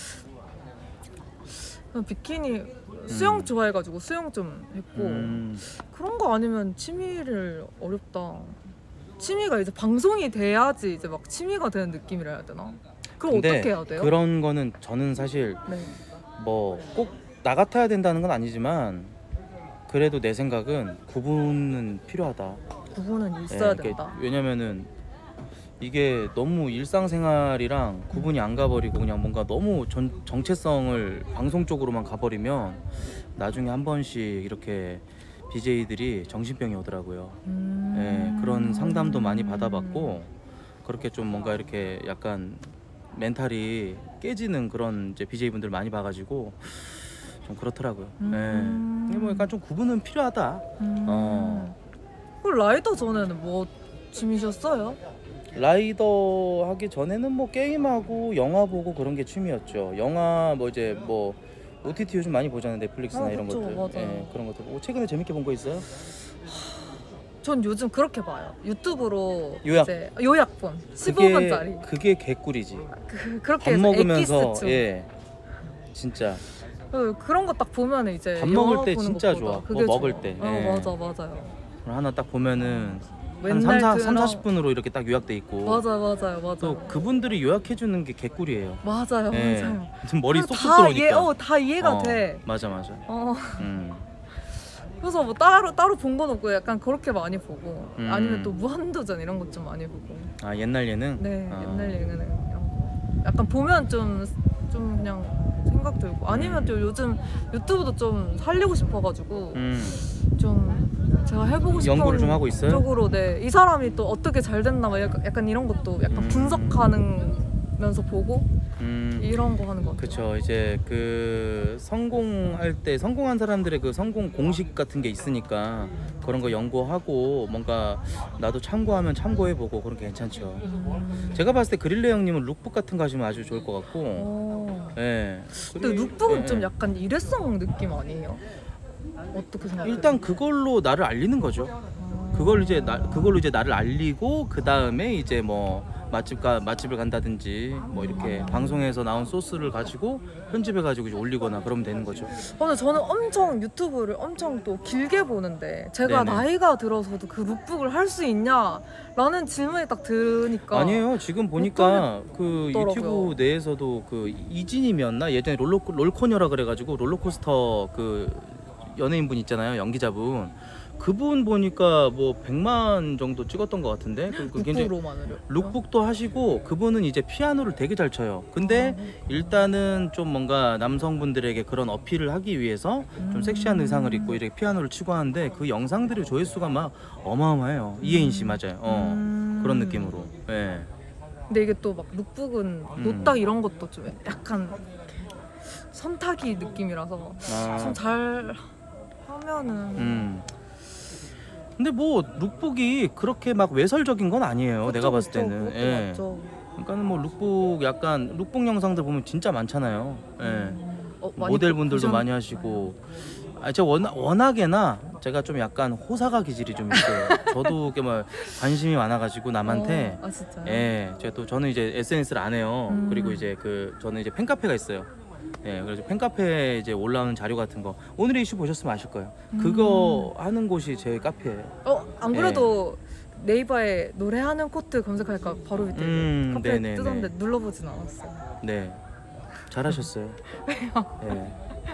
그냥 비키니 수영 음. 좋아해가지고 수영 좀 했고 음, 그런 거 아니면 취미를 어렵다. 취미가 이제 방송이 돼야지 이제 막 취미가 되는 느낌이라 해야 되나? 그럼 근데 어떻게 해야 돼요? 그런 거는 저는 사실 네. 뭐 꼭 나 같아야 된다는 건 아니지만 그래도 내 생각은 구분은 필요하다. 구분은 있어야 예, 이게 된다. 왜냐면은 이게 너무 일상생활이랑 구분이 안 가버리고 그냥 뭔가 너무 전, 정체성을 방송 쪽으로만 가버리면 나중에 한 번씩 이렇게 비제이들이 정신병이 오더라고요. 음... 예, 그런 상담도 많이 받아봤고 그렇게 좀 뭔가 이렇게 약간 멘탈이 깨지는 그런 이제 비제이분들 많이 봐가지고 좀 그렇더라고요. 음. 예, 이게 뭐 약간 좀 구분은 필요하다. 음... 어. 그 라이더 전에는 뭐 취미셨어요? 라이더 하기 전에는 뭐 게임하고 영화 보고 그런 게 취미였죠. 영화 뭐 이제 뭐 오티티 요즘 많이 보잖아요. 넷플릭스나 아, 이런 그쵸, 것들. 맞아요. 예, 그런 것들. 뭐 최근에 재밌게 본 거 있어요? 전 요즘 그렇게 봐요. 유튜브로 요약. 이제 요약본 십오 그게 분짜리. 그게 개꿀이지. 그, 그렇게 밥 해서 먹으면서 엑기스충. 예. 진짜 그, 그런 거 딱 보면 이제 밥 먹을 영화 때 보는 진짜 것보다 좋아. 그게 뭐 먹을 좋아. 때. 어, 예. 맞아 맞아요. 하나 딱 보면은 한 맨날 삼, 사, 드라- 삼, 사십 분으로 이렇게 딱 요약돼 있고 맞아 맞아요 맞아. 또 그분들이 요약해 주는 게 개꿀이에요. 맞아요 예. 맞아요. 좀 머리 아, 쏙쏙 다 들어오니까. 이해, 어, 다 이해가 어, 돼. 맞아 맞아. 어, 음. 그래서 뭐 따로 따로 본 건 없고 약간 그렇게 많이 보고 음. 아니면 또 무한도전 이런 것 좀 많이 보고. 아 옛날 예능? 네 아. 옛날 예능은 이런 거. 약간 보면 좀 좀 그냥 생각 들고 아니면 또 요즘 유튜브도 좀 살리고 싶어가지고 음. 좀 제가 해보고 싶은 연구를 좀 하고 있어요? 쪽으로 네 이 사람이 또 어떻게 잘 됐나 막 약간, 약간 이런 것도 약간 음. 분석하면서 보고 음. 이런 거 하는 것 같아요. 그쵸. 이제 그 성공할 때 성공한 사람들의 그 성공 공식 같은 게 있으니까 그런 거 연구하고 뭔가 나도 참고하면 참고해보고 그런 게 괜찮죠. 음. 제가 봤을 때 그릴레 형님은 룩북 같은 거 하시면 아주 좋을 것 같고 어. 예. 근데 그리- 룩북은 예, 좀 예. 약간 일회성 느낌 아니에요? 어떻게 생각해요? 일단 그걸로 나를 알리는 거죠. 아. 그걸 이제 나, 그걸로 이제 나를 알리고 그 다음에 이제 뭐 맛집 가 맛집을 간다든지 뭐 이렇게 방송에서 나온 소스를 가지고 편집해 가지고 이제 올리거나 그러면 되는 거죠. 어, 근데 저는 엄청 유튜브를 엄청 또 길게 보는데 제가 네네. 나이가 들어서도 그 룩북을 할 수 있냐 라는 질문이 딱 들으니까 아니에요. 지금 보니까 그 못하겠더라고요. 유튜브 내에서도 그 이진님이었나 예전에 롤러 롤코녀라 그래가지고 롤러코스터 그 연예인분 있잖아요, 연기자분. 그분 보니까 뭐 백만 정도 찍었던 것 같은데 그, 그 굉장히 룩북으로만으로 룩북도 하시고 그분은 이제 피아노를 되게 잘 쳐요. 근데 일단은 좀 뭔가 남성분들에게 그런 어필을 하기 위해서 좀 섹시한 의상을 입고 이렇게 피아노를 치고 하는데 그 영상들의 조회수가 막 어마어마해요. 이혜인 씨 맞아요. 어, 음. 그런 느낌으로. 예. 근데 이게 또 막 룩북은 막 음. 노딱 이런 것도 좀 약간 선타기 느낌이라서 아. 좀 잘 하면은 음. 근데 뭐 룩북이 그렇게 막 외설적인 건 아니에요. 그쵸, 내가 봤을 그쵸, 때는. 그것도 예. 맞죠. 그러니까는 뭐 룩북 약간 룩북 영상들 보면 진짜 많잖아요. 예. 어, 많이 모델분들도 보셨- 많이 하시고. 아, 제가 워낙, 워낙에나 제가 좀 약간 호사가 기질이 좀 있어요. 저도 이렇게 뭐 관심이 많아가지고 남한테. 어, 아 진짜요? 예, 제가 또 저는 이제 에스엔에스를 안 해요. 음. 그리고 이제 그 저는 이제 팬카페가 있어요. 예, 그래서 팬카페에 이제 올라오는 자료 같은 거 오늘의 이슈 보셨으면 아실 거예요. 그거 하는 곳이 제 카페예요. 어, 안 그래도 네이버에 노래하는 코트 검색하니까 바로 밑에 음, 카페 네네네. 뜨던데 눌러보진 않았어요. 네, 잘하셨어요. 예.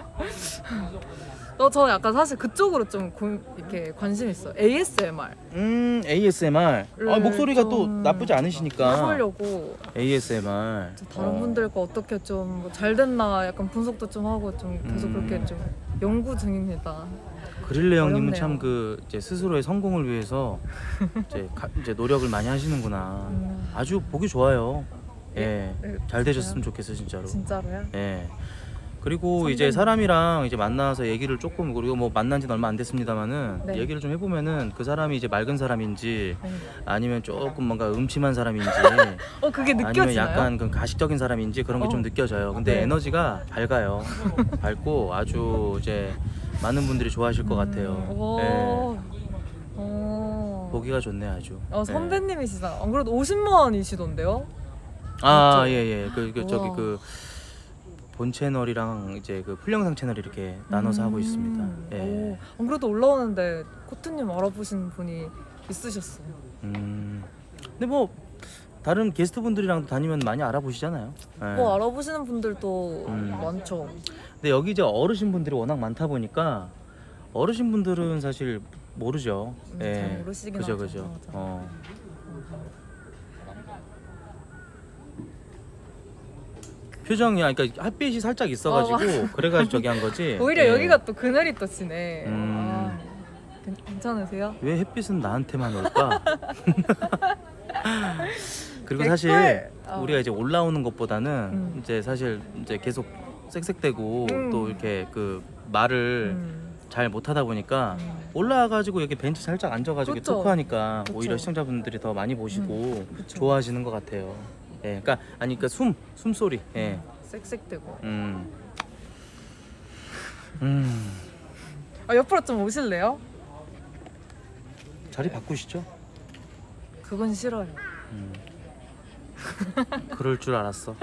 어, 저 약간 사실 그쪽으로 좀 고, 이렇게 관심 있어요. 에이에스엠알 음, 에이에스엠알. 아, 목소리가 또 나쁘지 않으시니까. 해보려고 에이에스엠알. 저 다른 분들 거 어떻게 좀 잘 됐나 약간 분석도 좀 하고 좀 계속 음. 그렇게 좀 연구 중입니다. 그릴레 형님은 어렵네요. 참 그 이제 스스로의 성공을 위해서 이제, 가, 이제 노력을 많이 하시는구나. 음. 아주 보기 좋아요. 예, 네, 잘 되셨으면 좋겠어요, 진짜로. 진짜로요? 예. 그리고 선배님. 이제 사람이랑 이제 만나서 얘기를 조금 그리고 뭐 만난 지는 얼마 안 됐습니다만은 네. 얘기를 좀 해보면은 그 사람이 이제 맑은 사람인지 네. 아니면 조금 뭔가 음침한 사람인지 어 그게 아니면 느껴지나요? 약간 그 가식적인 사람인지 그런 게 좀 어. 느껴져요. 근데 네. 에너지가 밝아요. 밝고 아주 이제 많은 분들이 좋아하실 것 같아요. 음, 오. 예. 오. 보기가 좋네 아주. 어, 예. 선배님이시다. 안 그래도 오십만 원이시던데요? 아, 맞죠? 예, 예. 그, 그 저기 우와. 그 본 채널이랑 이제 그 풀영상 채널 이렇게 나눠서 하고 있습니다. 예. 오, 안 그래도 올라오는데 코트님 알아보신 분이 있으셨어요. 음. 근데 뭐 다른 게스트 분들이랑 다니면 많이 알아보시잖아요. 예. 뭐 알아보시는 분들도 음. 많죠. 근데 여기 이제 어르신 분들이 워낙 많다 보니까 어르신 분들은 사실 모르죠. 음, 예. 잘 모르시긴 그죠, 하죠. 그죠. 맞아. 어. 표정이 아, 그러니까 햇빛이 살짝 있어가지고 어, 그래가지고 저기 한 거지. 오히려 예. 여기가 또 그늘이 또 지네. 음. 아, 괜- 괜찮으세요? 왜 햇빛은 나한테만 올까? 그리고 개꿀! 사실 어. 우리가 이제 올라오는 것보다는 음. 이제 사실 이제 계속 쌕쌕대고 음. 또 이렇게 그 말을 음. 잘 못하다 보니까 음. 올라와가지고 여기 벤치 살짝 앉아가지고 그쵸. 토크하니까 그쵸. 오히려 시청자분들이 더 많이 보시고 음. 그쵸. 좋아하시는 것 같아요. 예, 그러니까 아니 그러니까 숨 숨소리. 예. 쌕쌕대고. 음. 음. 아, 옆으로 좀 오실래요? 자리 바꾸시죠. 그건 싫어요. 음. 그럴 줄 알았어.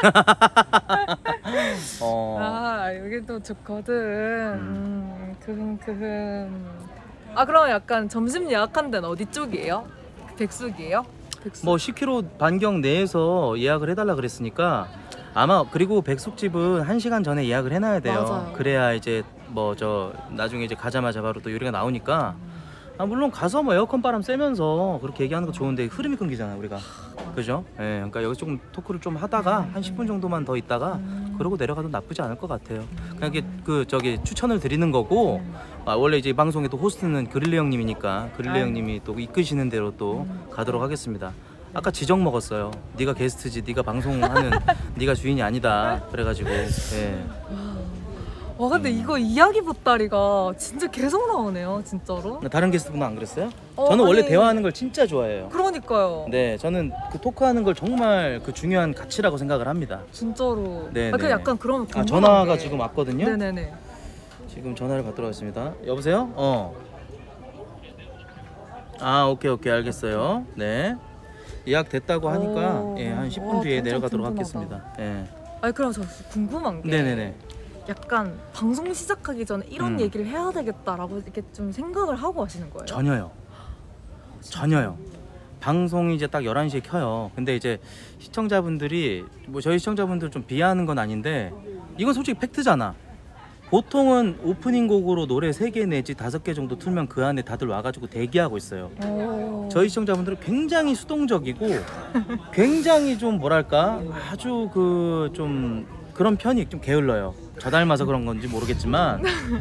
어. 아 여기도 좋거든. 음. 음, 크흠 크흠. 아 그럼 약간 점심 예약한 데는 어디 쪽이에요? 백숙이에요? 백숙. 뭐 십 킬로미터 반경 내에서 예약을 해달라 그랬으니까 아마 그리고 백숙집은 한 시간 전에 예약을 해놔야 돼요. 맞아요. 그래야 이제 뭐 저 나중에 이제 가자마자 바로 또 요리가 나오니까 아 물론 가서 뭐 에어컨 바람 쐬면서 그렇게 얘기하는 거 좋은데 흐름이 끊기잖아요 우리가. 그죠? 예, 그러니까 여기 조금 토크를 좀 하다가 한 십 분 정도만 더 있다가 음. 그러고 내려가도 나쁘지 않을 것 같아요. 그냥 이게 그 저기 추천을 드리는 거고 아, 원래 이제 이 방송의 또 호스트는 그릴레 형님이니까 그릴레 아유. 형님이 또 이끄시는 대로 또 가도록 하겠습니다. 아까 지적 먹었어요. 네가 게스트지, 네가 방송하는 네가 주인이 아니다. 그래가지고 예. 와 근데 음. 이거 이야기 보따리가 진짜 계속 나오네요 진짜로. 다른 게스트분은 안 그랬어요? 어, 저는 원래 아니, 대화하는 걸 진짜 좋아해요. 그러니까요. 네, 저는 그 토크하는 걸 정말 그 중요한 가치라고 생각을 합니다. 진짜로. 네, 아, 그 네. 약간 그런 아, 궁금한 전화가 게. 지금 왔거든요. 네네네. 지금 전화를 받도록 하겠습니다. 여보세요? 어. 아, 오케이, 오케이, 알겠어요. 네. 예약 됐다고 하니까 오. 예, 한 십 분 와, 뒤에 엄청 내려가도록 궁금하다. 하겠습니다. 예. 아니 그럼 저 궁금한 게 네네네. 약간 방송 시작하기 전에 이런 음. 얘기를 해야 되겠다라고 이렇게 좀 생각을 하고 하시는 거예요? 전혀요. 전혀요. 방송이 이제 딱 열한 시에 켜요. 근데 이제 시청자분들이 뭐 저희 시청자분들 좀 비하하는 건 아닌데 이건 솔직히 팩트잖아. 보통은 오프닝 곡으로 노래 세 개 내지 다섯 개 정도 틀면 그 안에 다들 와가지고 대기하고 있어요. 오. 저희 시청자분들은 굉장히 수동적이고 굉장히 좀 뭐랄까 아주 그 좀 그런 편이 좀 게을러요. 저 닮아서 그런 건지 모르겠지만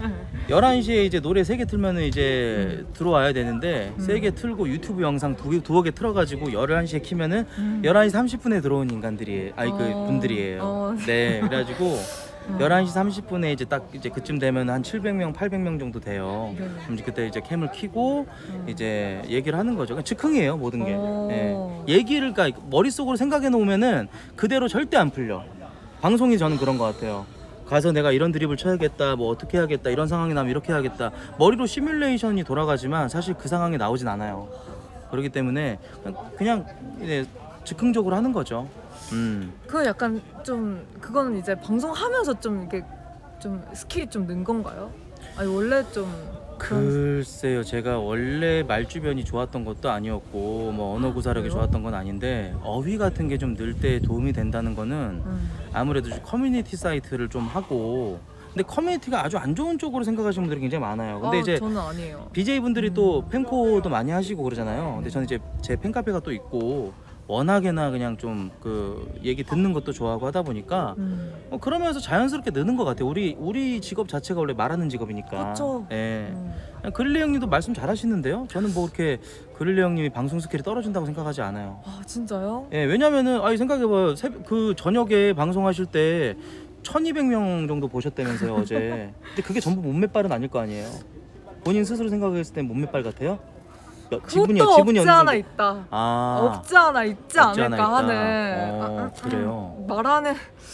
열한 시에 이제 노래 세 개 틀면은 이제 음. 들어와야 되는데 음. 세 개 틀고 유튜브 영상 두 개, 두어 개 틀어가지고 열한 시에 키면은 음. 열한 시 삼십 분에 들어온 인간들이 아니 그 어. 분들이에요. 어. 네, 그래가지고 음. 열한 시 삼십 분에 이제 딱 이제 그쯤 되면 한 칠백 명, 팔백 명 정도 돼요. 네. 그럼 이제 그때 이제 캠을 켜고 음. 이제 얘기를 하는 거죠. 그냥 즉흥이에요, 모든 게. 오. 예. 얘기를 그러니까 머릿속으로 생각해 놓으면은 그대로 절대 안 풀려. 방송이 저는 그런 것 같아요. 가서 내가 이런 드립을 쳐야겠다, 뭐 어떻게 해야겠다, 이런 상황이 나면 이렇게 해야겠다. 머리로 시뮬레이션이 돌아가지만 사실 그 상황이 나오진 않아요. 그렇기 때문에 그냥, 그냥 이제 즉흥적으로 하는 거죠. 음. 그 약간 좀 그거는 이제 방송하면서 좀 이게 좀 스킬이 좀 는 건가요? 아니 원래 좀 그런 글쎄요, 제가 원래 말주변이 좋았던 것도 아니었고 뭐 언어 구사력이 그래요? 좋았던 건 아닌데 어휘 같은 게 좀 늘 때 도움이 된다는 거는 음. 아무래도 좀 커뮤니티 사이트를 좀 하고 근데 커뮤니티가 아주 안 좋은 쪽으로 생각하시는 분들이 굉장히 많아요. 근데 아, 이제 저는 아니에요. 비제이 분들이 음. 또 팬코도 많이 하시고 그러잖아요. 근데 저는 이제 제 팬카페가 또 있고 워낙에나 그냥 좀 그 얘기 듣는 것도 좋아하고 하다 보니까 음. 어, 그러면서 자연스럽게 느는 것 같아요. 우리 우리 직업 자체가 원래 말하는 직업이니까. 그쵸. 예. 음. 그릴리 형님도 말씀 잘하시는데요. 저는 뭐 이렇게 그릴리 형님이 방송 스킬이 떨어진다고 생각하지 않아요. 아 진짜요? 예, 왜냐면은 아니 생각해봐요. 새벽, 그 저녁에 방송하실 때 천이백 명 정도 보셨다면서요 어제. 근데 그게 전부 몸매빨은 아닐 거 아니에요. 본인 스스로 생각했을 때 몸매빨 같아요? 몇- 지분이 그것도 지분이 없지 어느 않아 정도- 있다. 아, 없지 않아 있지 없지 않을까 않아 있다. 하는. 어, 아, 아, 그래요? 말하는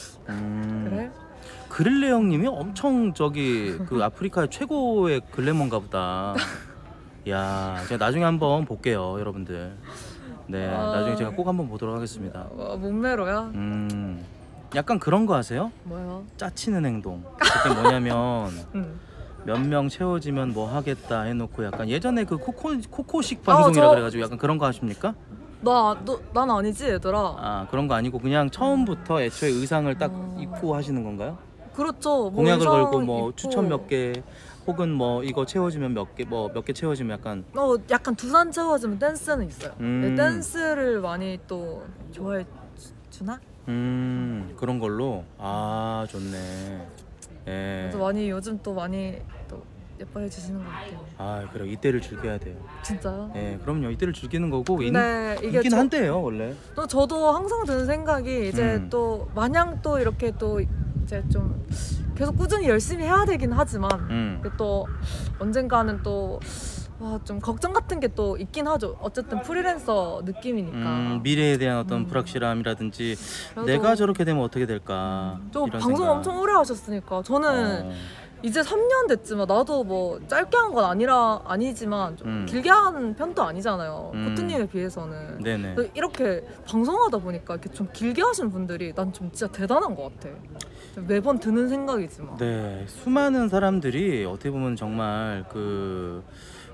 음. 그래? 그릴레 형님이 엄청 저기 그 아프리카의 최고의 글래머인가 보다. 야, 제가 나중에 한번 볼게요, 여러분들. 네, 아. 나중에 제가 꼭 한번 보도록 하겠습니다. 어, 몸매로야? 음, 약간 그런 거 아세요? 뭐요? 짜치는 행동. 그게 뭐냐면 응. 몇 명 채워지면 뭐 하겠다 해놓고 약간 예전에 그 코코 코코식 아, 방송이라 저- 그래가지고 약간 그런 거 하십니까? 나너난 아니지 얘들아. 아, 그런 거 아니고 그냥 처음부터 애초에 의상을 딱 어. 입고 하시는 건가요? 그렇죠. 뭐 공약을 의상 걸고 뭐 입고. 추천 몇 개 혹은 뭐 이거 채워지면 몇 개 뭐 몇 개 채워지면 약간 어 약간 두산 채워주면 댄스는 있어요. 음. 네, 댄스를 많이 또 좋아해 주- 주나? 음 그런 걸로 아 좋네. 예. 그래서 많이 요즘 또 많이 또 예뻐해 주시는 것 같아요. 아 그래 이때를 즐겨야 돼요. 진짜요? 예, 그럼요 이때를 즐기는 거고 인, 근데 이게 있긴 저- 한때예요 원래. 또 저도 항상 드는 생각이 이제 음. 또 마냥 또 이렇게 또 이제 좀 계속 꾸준히 열심히 해야 되긴 하지만 음. 근데 또 언젠가는 또 와, 좀 걱정 같은 게 또 있긴 하죠. 어쨌든 프리랜서 느낌이니까. 음, 미래에 대한 어떤 음. 불확실함이라든지 그래도 내가 저렇게 되면 어떻게 될까. 또 이런 방송 생각. 엄청 오래 하셨으니까 저는 어. 이제 삼 년 됐지만 나도 뭐 짧게 한 건 아니라 아니지만 좀 음. 길게 한 편도 아니잖아요. 음. 코트님에 비해서는. 네네. 근데 이렇게 방송하다 보니까 이렇게 좀 길게 하시는 분들이 난 좀 진짜 대단한 것 같아. 매번 드는 생각이지만. 네, 수많은 사람들이 어떻게 보면 정말 그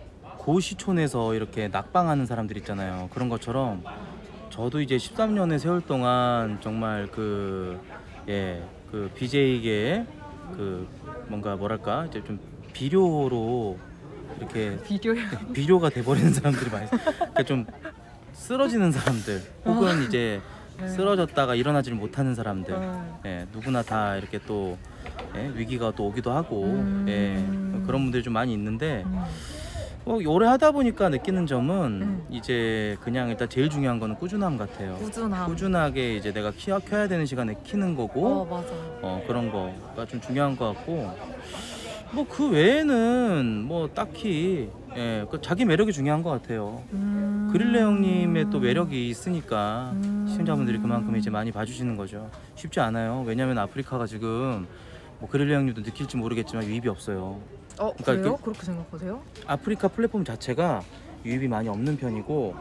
고시촌에서 이렇게 낙방하는 사람들 있잖아요. 그런 것처럼 저도 이제 십삼 년의 세월 동안 정말 그 예, 그 비제이계 그 뭔가 뭐랄까 이제 좀 비료로 이렇게 비교야. 비료가 돼버리는 사람들이 많이 그러니까 좀 쓰러지는 사람들 혹은 이제 네. 쓰러졌다가 일어나지를 못하는 사람들 어. 예, 누구나 다 이렇게 또 예, 위기가 또 오기도 하고 음. 예, 그런 분들이 좀 많이 있는데 음. 뭐 오래 하다 보니까 느끼는 점은 음. 이제 그냥 일단 제일 중요한 거는 꾸준함 같아요. 꾸준함. 꾸준하게 이제 내가 키워, 켜야 되는 시간에 키는 거고 어 맞아. 어, 그런 거가 좀 중요한 것 같고 뭐 그 외에는 뭐 딱히 예, 그 자기 매력이 중요한 것 같아요. 음. 그릴레 형님의 또 매력이 있으니까 음. 시청자분들이 그만큼 이제 많이 봐주시는 거죠. 쉽지 않아요. 왜냐면 아프리카가 지금 뭐 그릴레 형님도 느낄지 모르겠지만 유입이 없어요. 어 그러니까 그래요? 그- 그렇게 생각하세요? 아프리카 플랫폼 자체가 유입이 많이 없는 편이고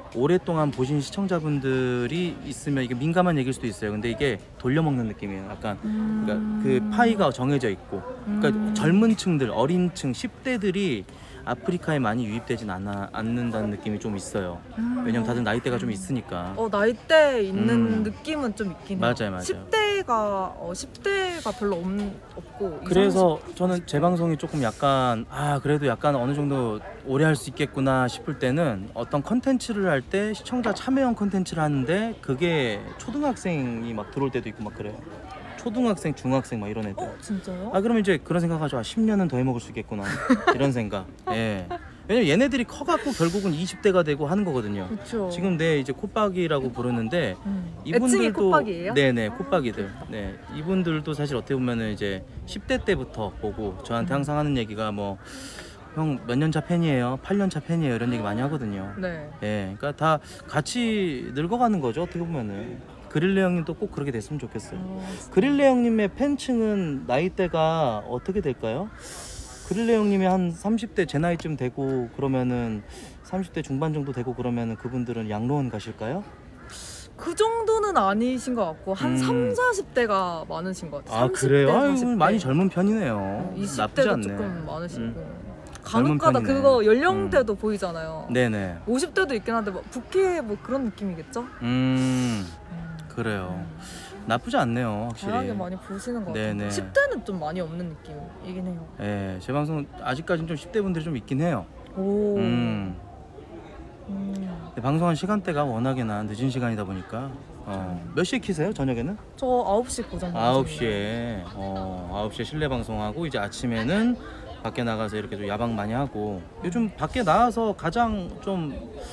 오랫동안 보신 시청자분들이 있으면 이게 민감한 얘기일 수도 있어요. 근데 이게 돌려먹는 느낌이에요. 약간 음... 그러니까 그 파이가 정해져 있고, 그러니까 음... 젊은 층들, 어린 층, 십 대들이 아프리카에 많이 유입되진 않아, 않는다는 느낌이 좀 있어요. 음... 왜냐면 다들 나이대가 좀 있으니까. 어 나이대 있는 음... 느낌은 좀 있긴 해요. 맞아요, 맞아요. 십 대가 어, 십 대가 별로 없, 없고. 그래서 이십... 저는 제 방송이 조금 약간 아 그래도 약간 어느 정도 오래 할 수 있겠구나 싶을 때는 어떤 컨텐츠를 할 때 시청자 참여형 컨텐츠를 하는데 그게 초등학생이 막 들어올 때도 있고 막 그래요. 초등학생, 중학생 막 이런 애들. 어 진짜요? 아 그러면 이제 그런 생각하죠. 아, 십 년은 더 해먹을 수 있겠구나 이런 생각. 예. 왜냐면 얘네들이 커갖고 결국은 이십 대가 되고 하는 거거든요. 그쵸. 지금 내 이제 콧박이라고 부르는데 음. 이분들도 애칭이 콧박이에요? 네네 콧박이들. 네 이분들도 사실 어떻게 보면은 이제 십 대 때부터 보고 저한테 음. 항상 하는 얘기가 뭐 형 몇 년 차 팬이에요, 팔 년 차 팬이에요 이런 얘기 많이 하거든요. 네. 예, 그러니까 다 같이 늙어가는 거죠 어떻게 보면은. 그릴레 형님도 꼭 그렇게 됐으면 좋겠어요. 어, 그릴레 형님의 팬층은 나이대가 어떻게 될까요? 그릴레 형님이 한 삼십 대 제 나이쯤 되고 그러면은 삼십 대 중반 정도 되고 그러면은 그분들은 양로원 가실까요? 그 정도는 아니신 것 같고 한 음. 삼, 사십 대가 많으신 것 같아요. 아 그래요? 아유, 사십 대. 많이 젊은 편이네요. 이십 나쁘지 대도 않네. 조금 많으시고 음. 간혹가다 편이네. 그거 연령대도 보이잖아요. 네네. 오십 대도 있긴 한데 뭐 부캐 뭐 그런 느낌이겠죠? 음 음. 그래요. 나쁘지 않네요 확실히. 다양하게 많이 보시는 것 같아요. 네네. 십 대는 좀 많이 없는 느낌이긴 해요. 예, 제 방송 아직까지는 좀 십 대 분들이 좀 있긴 해요. 오. 음. 음. 근데 방송한 시간대가 워낙에나 늦은 시간이다 보니까 어, 몇 시에 키세요 저녁에는? 저 아홉 시 고정. 아홉 시에 어, 아홉 시에 실내 방송하고 이제 아침에는 밖에 나가서 이렇게 좀 야방 많이 하고. 요즘 밖에 나와서 가장 좀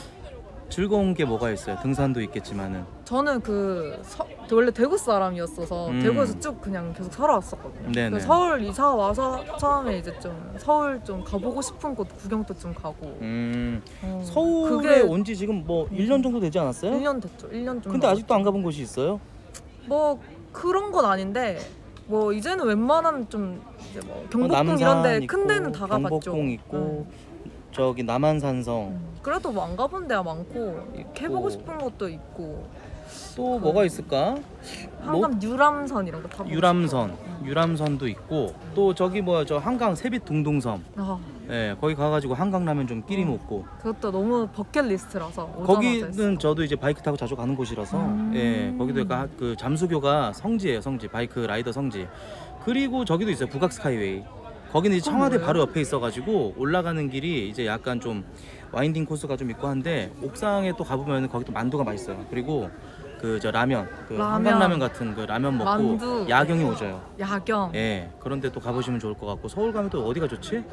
즐거운 게 뭐가 있어요? 등산도 있겠지만은. 저는 그 서, 원래 대구 사람이었어서 음. 대구에서 쭉 그냥 계속 살아왔었거든요. 네네. 그래서 서울 이사 와서 처음에 이제 좀 서울 좀 가보고 싶은 곳 구경도 좀 가고. 음, 어, 서울에 그게 온 지 지금 뭐 일 년 정도 되지 않았어요? 일 년 됐죠. 일 년 좀. 근데 넘었죠. 아직도 안 가본 곳이 있어요? 뭐 그런 건 아닌데 뭐 이제는 웬만한 좀 이제 뭐 어, 경복궁 남산 이런데 있고, 큰 데는 다 가봤죠. 경복궁 있고 응. 저기 남한산성 음. 그래도 뭐 안 가본 데가 많고 있고. 해보고 싶은 것도 있고 또 뭐가 있을까? 한강 유람선 이런 거 타보고 유람선, 싶어요. 유람선도 있고 또 저기 뭐야 저 한강 세빛 둥둥섬, 아, 예 거기 가가지고 한강라면 좀 끼리 어. 먹고. 그것도 너무 버킷리스트라서 오자마자 거기는 했어요. 저도 이제 바이크 타고 자주 가는 곳이라서 음. 예 거기도 약간 그 잠수교가 성지예요 성지 바이크 라이더 성지. 그리고 저기도 있어요 북악 스카이웨이. 거기는 이제 그건 청와대 뭐예요? 바로 옆에 있어가지고 올라가는 길이 이제 약간 좀 와인딩 코스가 좀 있고 한데 옥상에 또 가보면 거기 또 만두가 맛있어요. 그리고 그 저 라면, 그 라면. 한강라면 같은 그 라면 먹고 만두. 야경이 오져요. 야경. 예, 그런데 또 가보시면 좋을 것 같고. 서울 가면 또 어디가 좋지?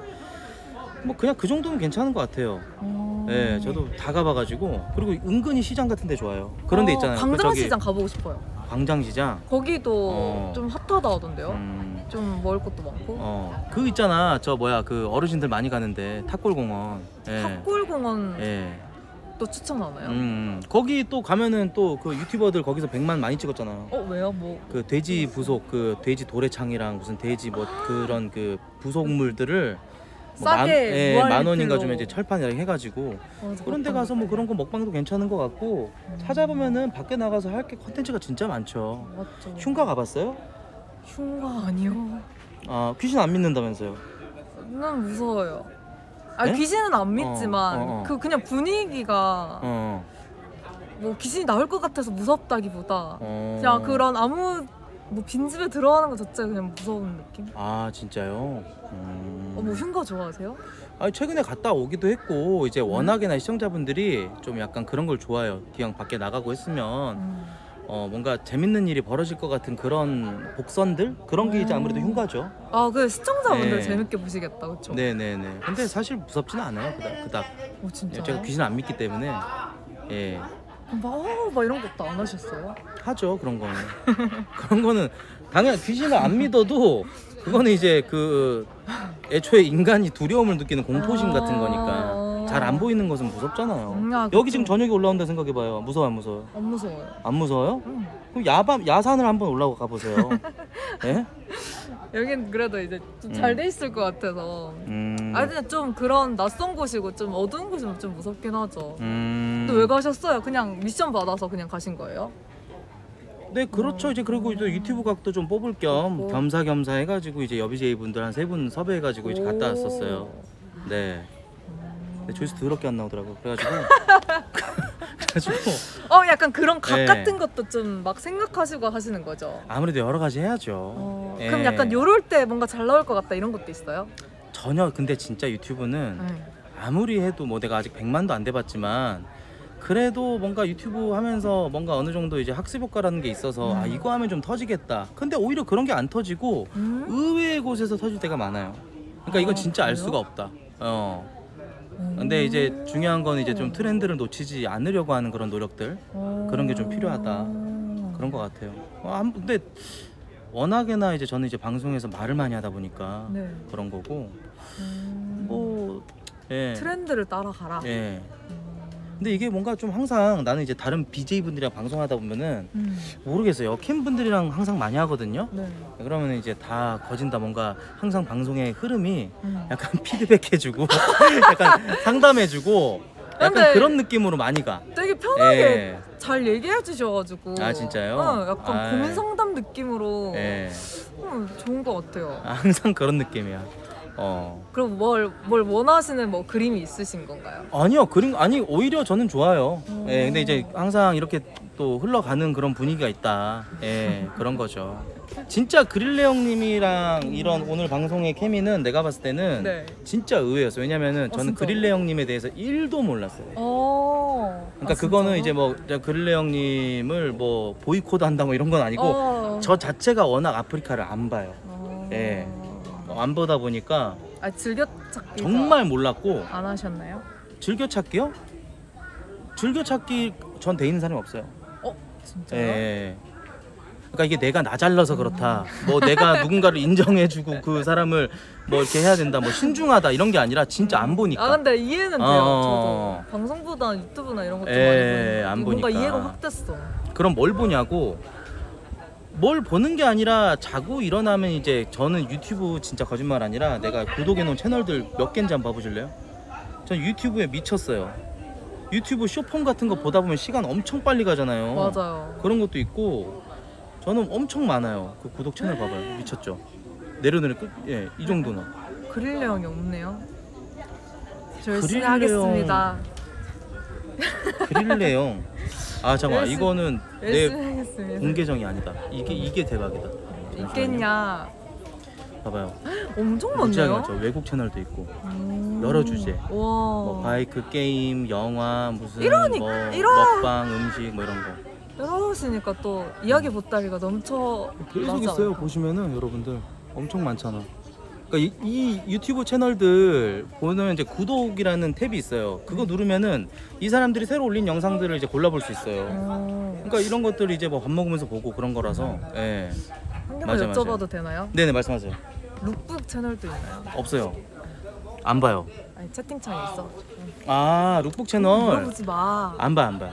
뭐 그냥 그 정도면 괜찮은 것 같아요. 음. 예, 저도 다 가봐가지고. 그리고 은근히 시장 같은 데 좋아요. 그런 데 어, 있잖아요. 그 저기 광장시장 가보고 싶어요. 광장시장. 거기도 어. 좀 핫하다 하던데요. 음, 좀 먹을 것도 많고. 어, 그 있잖아. 저 뭐야 그 어르신들 많이 가는데 탑골공원. 예. 탑골공원 예. 또 추천하나요? 음, 거기 또 가면은 또 그 유튜버들 거기서 백만 많이 찍었잖아요. 어 왜요? 뭐 그 돼지 부속 그 돼지 도래창이랑 무슨 돼지 뭐 그런 그 부속물들을 뭐 만, 싸게 예, 무한 만 원인가 리필로. 주면 이제 철판 이렇게 해가지고 맞아, 그런 데 어떤 가서 뭐 거 그런 거 먹방도 괜찮은 것 같고. 음. 찾아보면은 밖에 나가서 할 게 컨텐츠가 진짜 많죠. 맞죠. 흉가 가봤어요? 흉가 아니요. 아 귀신 안 믿는다면서요? 난 무서워요. 아 네? 귀신은 안 믿지만 어, 어, 어. 그 그냥 분위기가 어. 뭐 귀신이 나올 것 같아서 무섭다기보다 어. 그냥 그런 아무 뭐 빈집에 들어가는 것 자체가 그냥 무서운 느낌? 아 진짜요? 음. 어, 뭐 흉가 좋아하세요? 아니 최근에 갔다 오기도 했고 이제 워낙에나 시청자분들이 좀 약간 그런 걸 좋아해요. 그냥 밖에 나가고 했으면 음. 어 뭔가 재밌는 일이 벌어질 것 같은 그런 복선들 그런 게 이제 아무래도 음. 흉가죠. 아, 그 시청자분들 네. 재밌게 보시겠다, 그렇죠? 네네네. 근데 사실 무섭지는 않아요. 그닥 그닥. 오, 진짜. 제가 귀신 안 믿기 때문에 예 막, 어, 막 이런 것도 안 하셨어요? 하죠 그런 거는. 그런 거는 당연 귀신을 안 믿어도 그거는 이제 그 애초에 인간이 두려움을 느끼는 공포심 같은 거니까 잘 안 보이는 것은 무섭잖아요. 음, 아, 여기 그쵸. 지금 저녁에 올라온다 생각해봐요. 무서워 안 무서워요? 안 무서워요. 안 무서워요? 음. 그럼 야밤 야산을 한번 올라가 보세요. 예? 여긴 그래도 이제 좀 잘 돼 있을 것 같아서. 음. 아 근데 좀 그런 낯선 곳이고 좀 어두운 곳이면 좀 무섭긴 하죠. 음. 또 왜 가셨어요? 그냥 미션 받아서 그냥 가신 거예요? 네, 그렇죠. 이제 그리고 또 유튜브 각도 좀 뽑을 겸 오. 겸사겸사 해가지고 이제 여비제이 분들 한 세 분 섭외해가지고 이제 갔다 오. 왔었어요. 네. 근데 조회수 더럽게 안 나오더라고. 그래가지고 그래가지고 어 약간 그런 각 네. 같은 것도 좀 막 생각하시고 하시는 거죠? 아무래도 여러 가지 해야죠. 어, 예. 그럼 약간 요럴 때 뭔가 잘 나올 것 같다 이런 것도 있어요? 전혀. 근데 진짜 유튜브는 네. 아무리 해도 뭐 내가 아직 백만도 안 돼봤지만 그래도 뭔가 유튜브 하면서 뭔가 어느 정도 이제 학습 효과라는 게 있어서 음. 아 이거 하면 좀 터지겠다. 근데 오히려 그런 게 안 터지고 음? 의외의 곳에서 터질 때가 많아요. 그러니까 이건 아, 진짜 알 그래요? 수가 없다. 어. 음. 근데 이제 중요한 건 이제 좀 트렌드를 놓치지 않으려고 하는 그런 노력들, 그런 게 좀 필요하다. 그런 것 같아요. 어, 한- 근데 워낙에나 이제 저는 이제 방송에서 말을 많이 하다 보니까 네. 그런 거고 음. 뭐 예. 트렌드를 따라가라. 예. 음. 근데 이게 뭔가 좀 항상 나는 이제 다른 비제이 분들이랑 방송하다 보면은 음. 모르겠어요. 캠 분들이랑 항상 많이 하거든요. 네. 그러면 이제 다 거진다. 뭔가 항상 방송의 흐름이 음. 약간 피드백해주고 약간 상담해주고 약간 근데 그런 느낌으로 많이 가. 되게 편하게 예. 잘 얘기해 주셔가지고. 아, 진짜요? 어, 약간 아이. 고민 상담 느낌으로. 예. 음, 좋은 것 같아요. 아, 항상 그런 느낌이야. 어. 그럼 뭘, 뭘 원하시는 뭐 그림이 있으신 건가요? 아니요, 그림 아니 오히려 저는 좋아요. 음. 예, 근데 이제 항상 이렇게 또 흘러가는 그런 분위기가 있다. 예, 그런 거죠. 진짜 그릴레 형님이랑 이런 오늘 방송의 케미는 내가 봤을 때는 네. 진짜 의외였어요. 왜냐면은 어, 저는 진짜요? 그릴레 형님에 대해서 일도 몰랐어요. 어. 그러니까 아, 그거는 진짜요? 이제 뭐 그릴레 형님을 뭐 보이콧 한다 뭐 이런 건 아니고 어. 저 자체가 워낙 아프리카를 안 봐요. 어. 예. 어, 안 보다 보니까 아 즐겨찾기 정말 몰랐고 안 하셨나요? 즐겨찾기요? 즐겨찾기 전 돼 있는 사람이 없어요. 어 진짜요? 예. 그러니까 이게 내가 나 잘라서 그렇다. 뭐 내가 누군가를 인정해주고 그 사람을 뭐 이렇게 해야 된다. 뭐 신중하다 이런 게 아니라 진짜 안 보니까. 아 근데 이해는 돼요. 어. 저도 방송보다 유튜브나 이런 것좀 예, 많이 보는 안 뭔가 보니까. 이해가 확 됐어. 그럼 뭘 보냐고. 뭘 보는 게 아니라 자고 일어나면 이제 저는 유튜브 진짜 거짓말 아니라 내가 구독해놓은 채널들 몇 개인지 한번 봐보실래요? 전 유튜브에 미쳤어요. 유튜브 쇼폼 같은 거 보다 보면 시간 엄청 빨리 가잖아요. 맞아요. 그런 것도 있고 저는 엄청 많아요. 그 구독 채널 봐봐요. 미쳤죠? 내려내려 끝, 예, 이 정도는. 그릴레 형이 없네요. 저 열심히 그릴레 형. 하겠습니다. 그릴레 형. 아 잠깐 열심히- 이거는 열심히 내 하겠습니다. 공계정이 아니다. 이게 이게 대박이다. 있겠냐? 봐봐요. 엄청 무지하게 많네요. 많죠. 외국 채널도 있고 음. 여러 주제. 와. 뭐 바이크 게임, 영화, 무슨 이러니- 뭐 이러- 먹방, 음식 뭐 이런 거. 이러시니까 또 이야기 보따리가 넘쳐. 계속 나지 있어요. 않을까? 보시면은 여러분들 엄청 많잖아. 그러니까 이, 이 유튜브 채널들 보면 이제 구독이라는 탭이 있어요. 그거 누르면은 이 사람들이 새로 올린 영상들을 이제 골라볼 수 있어요. 어. 그러니까 이런 것들을 이제 뭐 밥 먹으면서 보고 그런 거라서. 예. 한 개만 맞아, 맞아. 여쭤봐도 되나요? 네네 말씀하세요. 룩북 채널도 있나요? 없어요. 안 봐요. 아니 채팅창에 있어. 아 룩북 채널 물어보지 마. 안 봐 안 봐요.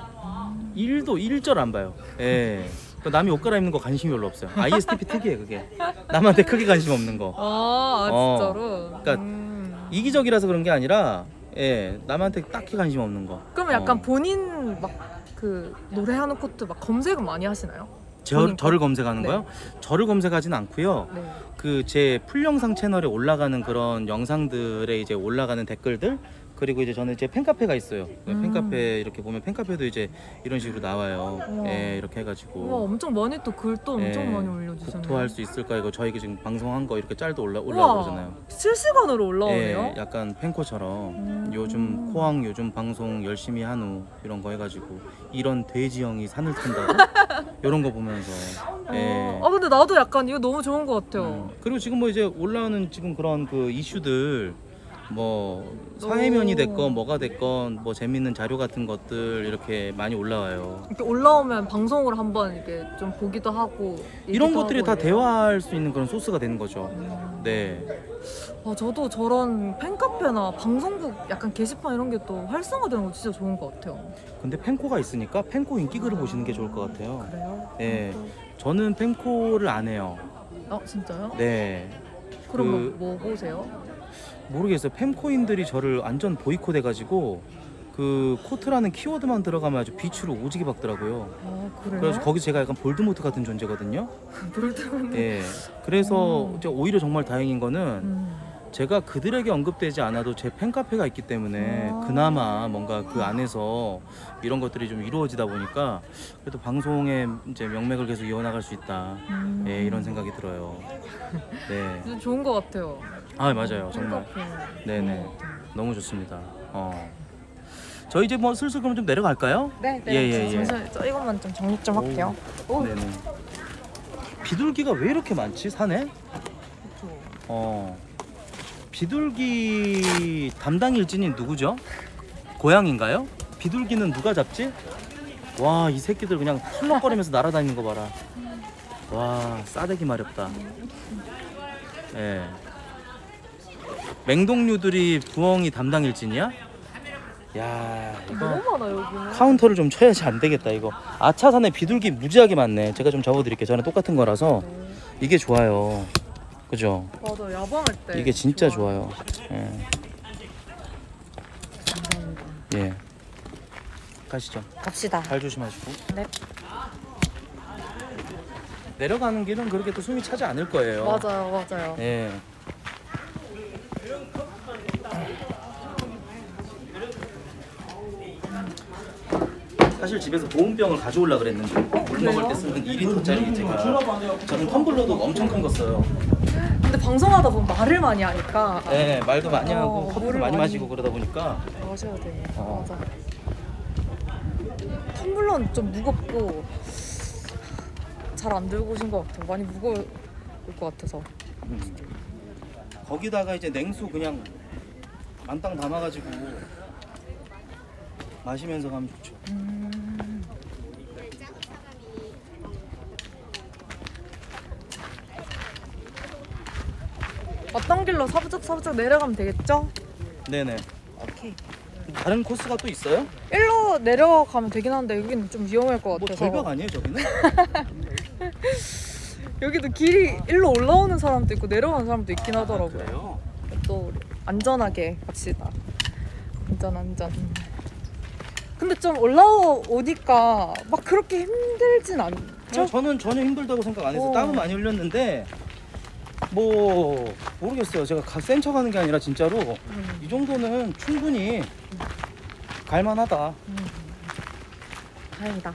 일도 일절 안 봐요. 예. 그 남이 옷 갈아입는 거 관심이 별로 없어요. 아이에스티피 특이해 그게. 남한테 크게 관심 없는 거. 아, 아 어. 진짜로. 그러니까 음. 이기적이라서 그런 게 아니라 예 남한테 딱히 관심 없는 거. 그럼 약간 어. 본인 막 그 노래하는 것도 막 검색을 많이 하시나요? 저, 본인 저를 거? 검색하는 네. 거요? 저를 검색하진 않고요. 네. 그 제 풀영상 채널에 올라가는 그런 영상들에 이제 올라가는 댓글들 그리고 이제 저는 제 팬카페가 있어요. 그 음. 팬카페 이렇게 보면 팬카페도 이제 이런 식으로 나와요. 우와. 예 이렇게 해가지고. 우와 엄청 많이 또 글도 엄청 예, 많이 올려주셨네요. 국토할 수 있을까 이거 저희 지금 방송한 거 이렇게 짤도 올라 우와, 올라오고 그러잖아요. 실시간으로 올라오네요. 예, 약간 팬코처럼 음. 요즘 코항 요즘 방송 열심히 한후 이런 거 해가지고 이런 돼지형이 산을 탄다 이런 거 보면서 예. 어, 아 근데 나도 약간 이거 너무 좋은 것 같아요. 음. 그리고 지금 뭐 이제 올라오는 지금 그런 그 이슈들 뭐 사회면이 됐건 뭐가 됐건 뭐 재밌는 자료 같은 것들 이렇게 많이 올라와요. 이렇게 올라오면 방송으로 한번 이렇게 좀 보기도 하고 이런 얘기도 것들이 하고 다 이래요. 대화할 수 있는 그런 소스가 되는 거죠. 음. 네. 아, 저도 저런 팬카페나 방송국 약간 게시판 이런 게 또 활성화되는 거 진짜 좋은 것 같아요. 근데 팬코가 있으니까 팬코 인기글을 보시는 게 좋을 것 같아요. 그래요? 네. 또- 저는 팬코를 안 해요. 아 진짜요? 네. 그럼 그- 뭐 보세요? 모르겠어요. 팸코인들이 저를 완전 보이콧 해가지고 그 코트라는 키워드만 들어가면 아주 빛으로 오지게 박더라고요. 아 그래요? 그래서 거기 제가 약간 볼드모트 같은 존재거든요. 볼드모트. 예. 그래서 음. 이제 오히려 정말 다행인 거는 음. 제가 그들에게 언급되지 않아도 제 팬카페가 있기 때문에 아. 그나마 뭔가 그 안에서 이런 것들이 좀 이루어지다 보니까 그래도 방송의 이제 명맥을 계속 이어나갈 수 있다. 음. 예, 이런 생각이 들어요. 네. 진짜 좋은 것 같아요. 아, 맞아요. 정말. 팬카페. 네네. 좋은 것 같아요. 너무 좋습니다. 어. 저 이제 뭐 슬슬 그럼 좀 내려갈까요? 네, 네. 예, 예, 예. 잠시만요. 저 이것만 좀 정리 좀 할게요. 오. 네네. 비둘기가 왜 이렇게 많지 산에? 어. 비둘기 담당 일진이 누구죠? 고양인가요? 비둘기는 누가 잡지? 와, 이 새끼들 그냥 펄럭거리면서 날아다니는 거 봐라. 와, 싸대기 마렵다. 예. 맹독류들이 부엉이 담당 일진이야? 야, 이거 너무 많아 여기는. 카운터를 좀 쳐야지 안 되겠다 이거. 아차산에 비둘기 무지하게 많네. 제가 좀 접어드릴게요. 저는 똑같은 거라서 네. 이게 좋아요. 그죠? 맞아 야방할 때. 이게 진짜 좋아요. 좋아요. 예. 감사합니다. 예. 가시죠. 갑시다. 발 조심하시고. 네. 내려가는 길은 그렇게 또 숨이 차지 않을 거예요. 맞아요, 맞아요. 예. 사실 집에서 보온병을 가져오려고 그랬는데 물 먹을 때 쓰는 이 리터짜리 제가 저는 텀블러도 엄청 큰 거 써요. 근데 방송하다 보면 말을 많이 하니까 네, 말도 많이 하고 어, 커피도 물을 많이 많이- 마시고 그러다 보니까 마셔야 돼. 어. 맞아. 텀블러는 좀 무겁고 잘 안 들고 오신 것 같아요. 많이 무거울 것 같아서. 음. 거기다가 이제 냉수 그냥 만땅 담아가지고 마시면서 가면 좋죠. 음. 어떤 길로 사부작 사부작 내려가면 되겠죠? 네네. 오케이. 다른 코스가 또 있어요? 일로 내려가면 되긴 한데 여기는 좀 위험할 것 뭐 같아서. 절벽 아니에요 저기는? 여기도 길이 일로 올라오는 사람도 있고 내려가는 사람도 있긴 하더라고요. 그래요? 또 우리 안전하게 갑시다. 안전 안전. 근데 좀 올라오니까 막 그렇게 힘들진 않죠? 저, 저는 전혀 힘들다고 생각 안 해서 어. 땀은 많이 흘렸는데 뭐 모르겠어요. 제가 가- 센 척하는 게 아니라 진짜로 음. 이 정도는 충분히 갈만하다. 음. 다행이다.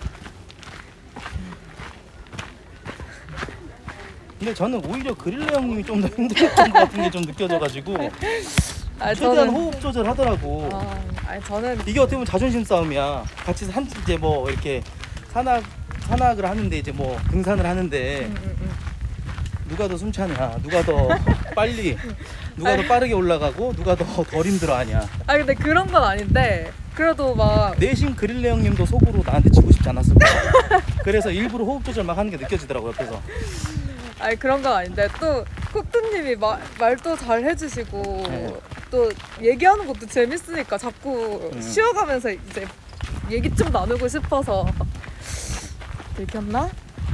근데 저는 오히려 그릴레 형님이 좀 더 힘들었던 것 같은 게 좀 느껴져가지고 아, 최대한 저는- 호흡 조절하더라고. 아, 아니 저는 이게 어떻게 보면 자존심 싸움이야. 같이 한 이제 뭐 이렇게 산악 산악을 하는데 이제 뭐 등산을 하는데 음, 음, 음. 누가 더 숨차냐, 누가 더 빨리, 누가 더 빠르게 올라가고 누가 더 덜 힘들어하냐. 아 근데 그런 건 아닌데 그래도 막 내신 그릴레 형님도 속으로 나한테 지고 싶지 않았을 거야. 그래서 일부러 호흡 조절 막 하는 게 느껴지더라고 옆에서. 아니 그런 건 아닌데 또 콕두님이 마- 말도 잘 해주시고 네. 또 얘기하는 것도 재밌으니까 자꾸 음. 쉬어가면서 이제 얘기 좀 나누고 싶어서 들켰나?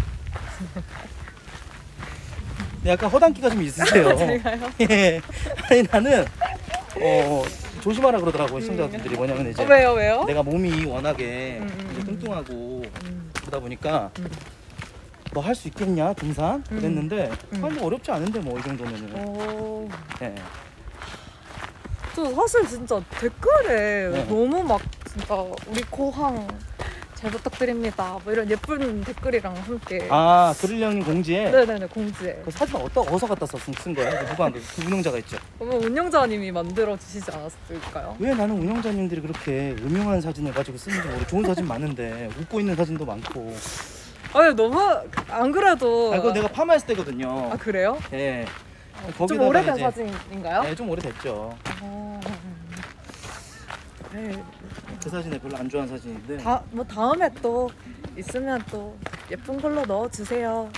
약간 허당기가 좀 있으세요. 제가요? 예. 아니 나는 어 조심하라 그러더라고 시청자분들이. 뭐냐면 이제 어, 왜요 왜요? 내가 몸이 워낙에 음, 음, 이제 음. 뚱뚱하고 음, 그러다 보니까 음. 너 할 수 있겠냐 등산? 음. 그랬는데 음. 아니 뭐 어렵지 않은데 뭐 이 정도면은. 오, 예. 저 사실 진짜 댓글에 네. 너무 막 진짜 우리 고항 잘 부탁드립니다 뭐 이런 예쁜 댓글이랑 함께 아 그릴레 형님 공지에 네네네 공지에 그 사진 어디다 어디서 갖다 썼, 쓴 거야? 그 누가 한 거? 그 운영자가 있죠. 그러면 운영자님이 만들어 주시지 않았을까요? 왜 나는 운영자님들이 그렇게 음흉한 사진을 가지고 쓰는지 모르. 좋은 사진 많은데 웃고 있는 사진도 많고. 아니 너무 안 그래도 아 그거 내가 파마했을 때거든요. 아 그래요? 예. 좀 거기다가 오래된 이제- 사진인가요? 네, 좀 오래됐죠. 어... 네. 그 사진에 별로 안 좋아하는 사진인데. 다, 뭐 다음에 또 있으면 또 예쁜 걸로 넣어주세요.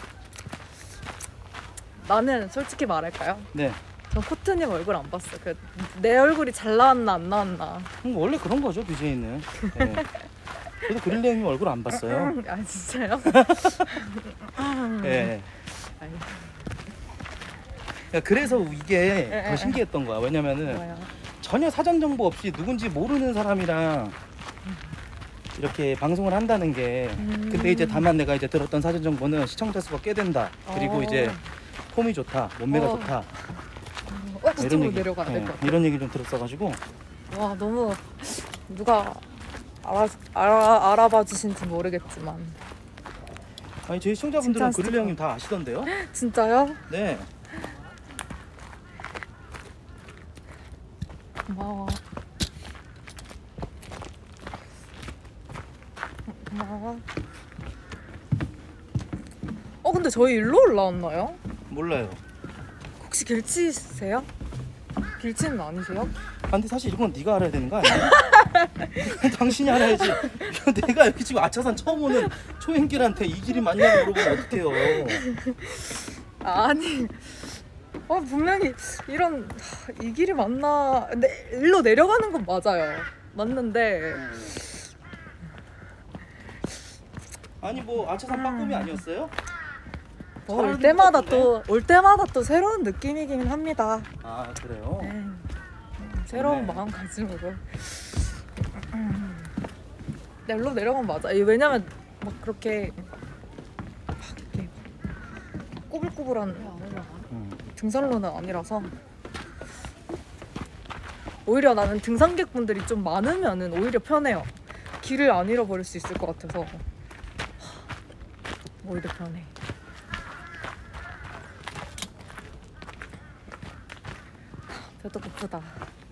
나는 솔직히 말할까요? 네. 전 코트님 얼굴 안 봤어. 그 내 얼굴이 잘 나왔나 안 나왔나. 음, 원래 그런 거죠 비제이는. 예. 그래도 그릴레 형님 얼굴 안 봤어요. 아 진짜요? 예. 아니, 야, 그래서 이게 에, 더 에, 신기했던 거야. 왜냐면은 뭐요? 전혀 사전 정보 없이 누군지 모르는 사람이랑 이렇게 방송을 한다는 게 음. 근데 이제 다만 내가 이제 들었던 사전 정보는 시청자 수가 꽤 된다. 그리고 어. 이제 폼이 좋다, 몸매가 어. 좋다. 어, 저쪽으로 내려가야 예, 될 것 같아. 이런 얘기 좀 들었어가지고 와, 너무 누가 알아, 알아, 알아봐 주신지 모르겠지만 아니 저희 시청자분들은 진짜 그릴리 형님 다 아시던데요? 진짜요? 네. 고마워. 고마워. 어, 근데 저희 일로 올라왔나요? 몰라요. 혹시 길치세요? 길치는 아니세요? 아, 근데 사실 이건 네가 알아야 되는 거 아니야? 당신이 알아야지. 이거 내가 여기 지금 아차산 처음 오는 초행길한테 이 길이 맞냐고 물어보면 어떡해요. 아니, 어, 분명히 이런 이 길이 맞나? 근데 일로 내려가는 건 맞아요. 맞는데 아니 뭐 아차산 빠꿈이 아니었어요? 뭐 잘 올 알는 때마다 것 같은데? 또 올 때마다 또 새로운 느낌이긴 합니다. 아 그래요? 네. 음, 새로운 네. 마음가짐으로. 음. 네, 일로 내려가면 맞아. 이 왜냐면 막 그렇게 막 이렇게 꼬불꼬불한 음. 등산로는 아니라서 오히려 나는 등산객분들이 좀 많으면은 오히려 편해요. 길을 안 잃어버릴 수 있을 것 같아서 오히려 편해. 배도 고프다.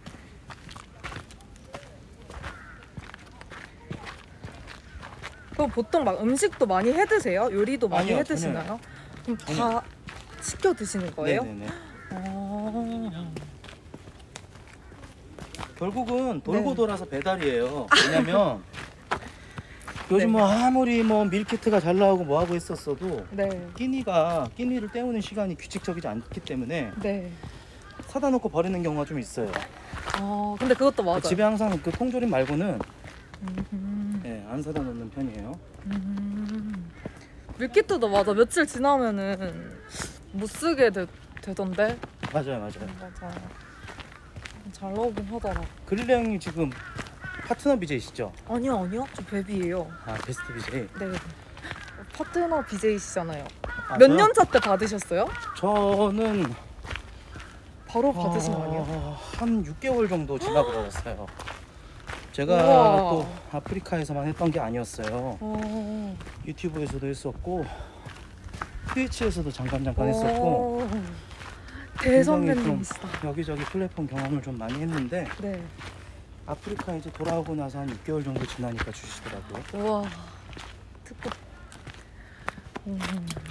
그럼 보통 막 음식도 많이 해 드세요? 요리도 많이 아니요, 해 드시나요? 그럼 다 전혀. 시켜 드시는 거예요? 네네네. 어... 결국은 돌고 네. 돌아서 배달이에요. 왜냐면 요즘 뭐 아무리 뭐 밀키트가 잘 나오고 뭐 하고 있었어도 네, 끼니가 끼니를 때우는 시간이 규칙적이지 않기 때문에 네. 사다 놓고 버리는 경우가 좀 있어요. 어, 근데 그것도 맞아요. 집에 항상 그 통조림 말고는 음, 예, 안 사다 놓는 편이에요. 음. 밀키트도 맞아. 며칠 지나면은 못 쓰게 되, 되던데. 맞아요, 맞아요. 맞아. 잘 나오긴 하더라. 그릴리 형님 지금 파트너 비제이시죠? 아니요, 아니요. 저 베비예요. 아 베스트 비제이. 네. 파트너 비제이시잖아요. 아, 몇 저요? 년 차 때 받으셨어요? 저는 바로 받으신 거 아니에요? 어, 한 육 개월 정도 지나고 받았어요. 제가 우와. 또 아프리카에서만 했던 게 아니었어요. 어. 유튜브에서도 했었고 트위치에서도 잠깐 잠깐 했었고 오. 굉장히 대선배님이시다. 좀 여기저기 플랫폼 경험을 좀 많이 했는데 네. 아프리카 이제 돌아오고 나서 한 육 개월 정도 지나니까 주시더라고요. 우와. 특급. 음.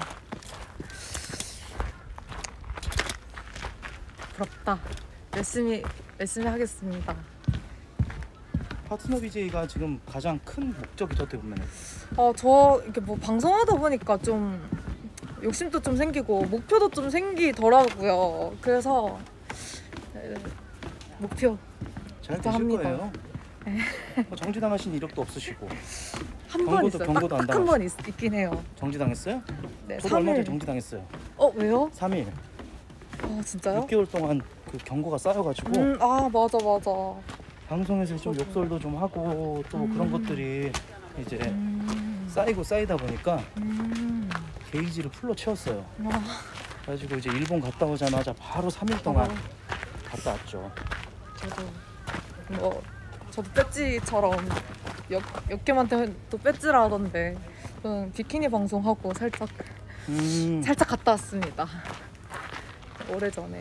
부럽다. 열심히 열심히 하겠습니다. 파트너 비제이가 지금 가장 큰 목적이죠, 어떻게 보면. 어, 저 이렇게 뭐 방송하다 보니까 좀 욕심도 좀 생기고 목표도 좀 생기더라고요. 그래서 에, 목표 잘 진짜 되실 합니다. 거예요. 뭐 정지당하신 이력도 없으시고. 한 번 경고도- 있어요. 경고도 안 딱 한 번 있긴 해요. 정지당했어요? 네, 저도 얼마 전에 삼 일. 정지당했어요. 어, 왜요? 삼 일. 아, 진짜요? 육 개월 동안 그 경고가 쌓여가지고 음, 아, 맞아, 맞아. 방송에서 좀 저도. 욕설도 좀 하고 또 음. 그런 것들이 이제 음, 쌓이고 쌓이다 보니까 음, 게이지를 풀로 채웠어요. 아, 그래가지고 이제 일본 갔다 오자마자 바로 삼 일 동안 어, 갔다 왔죠. 저도 뭐 저도 배지처럼 역 역캠한테 또 배지라 하던데 저는 비키니 방송하고 살짝 음, 살짝 갔다 왔습니다. 오래 전에.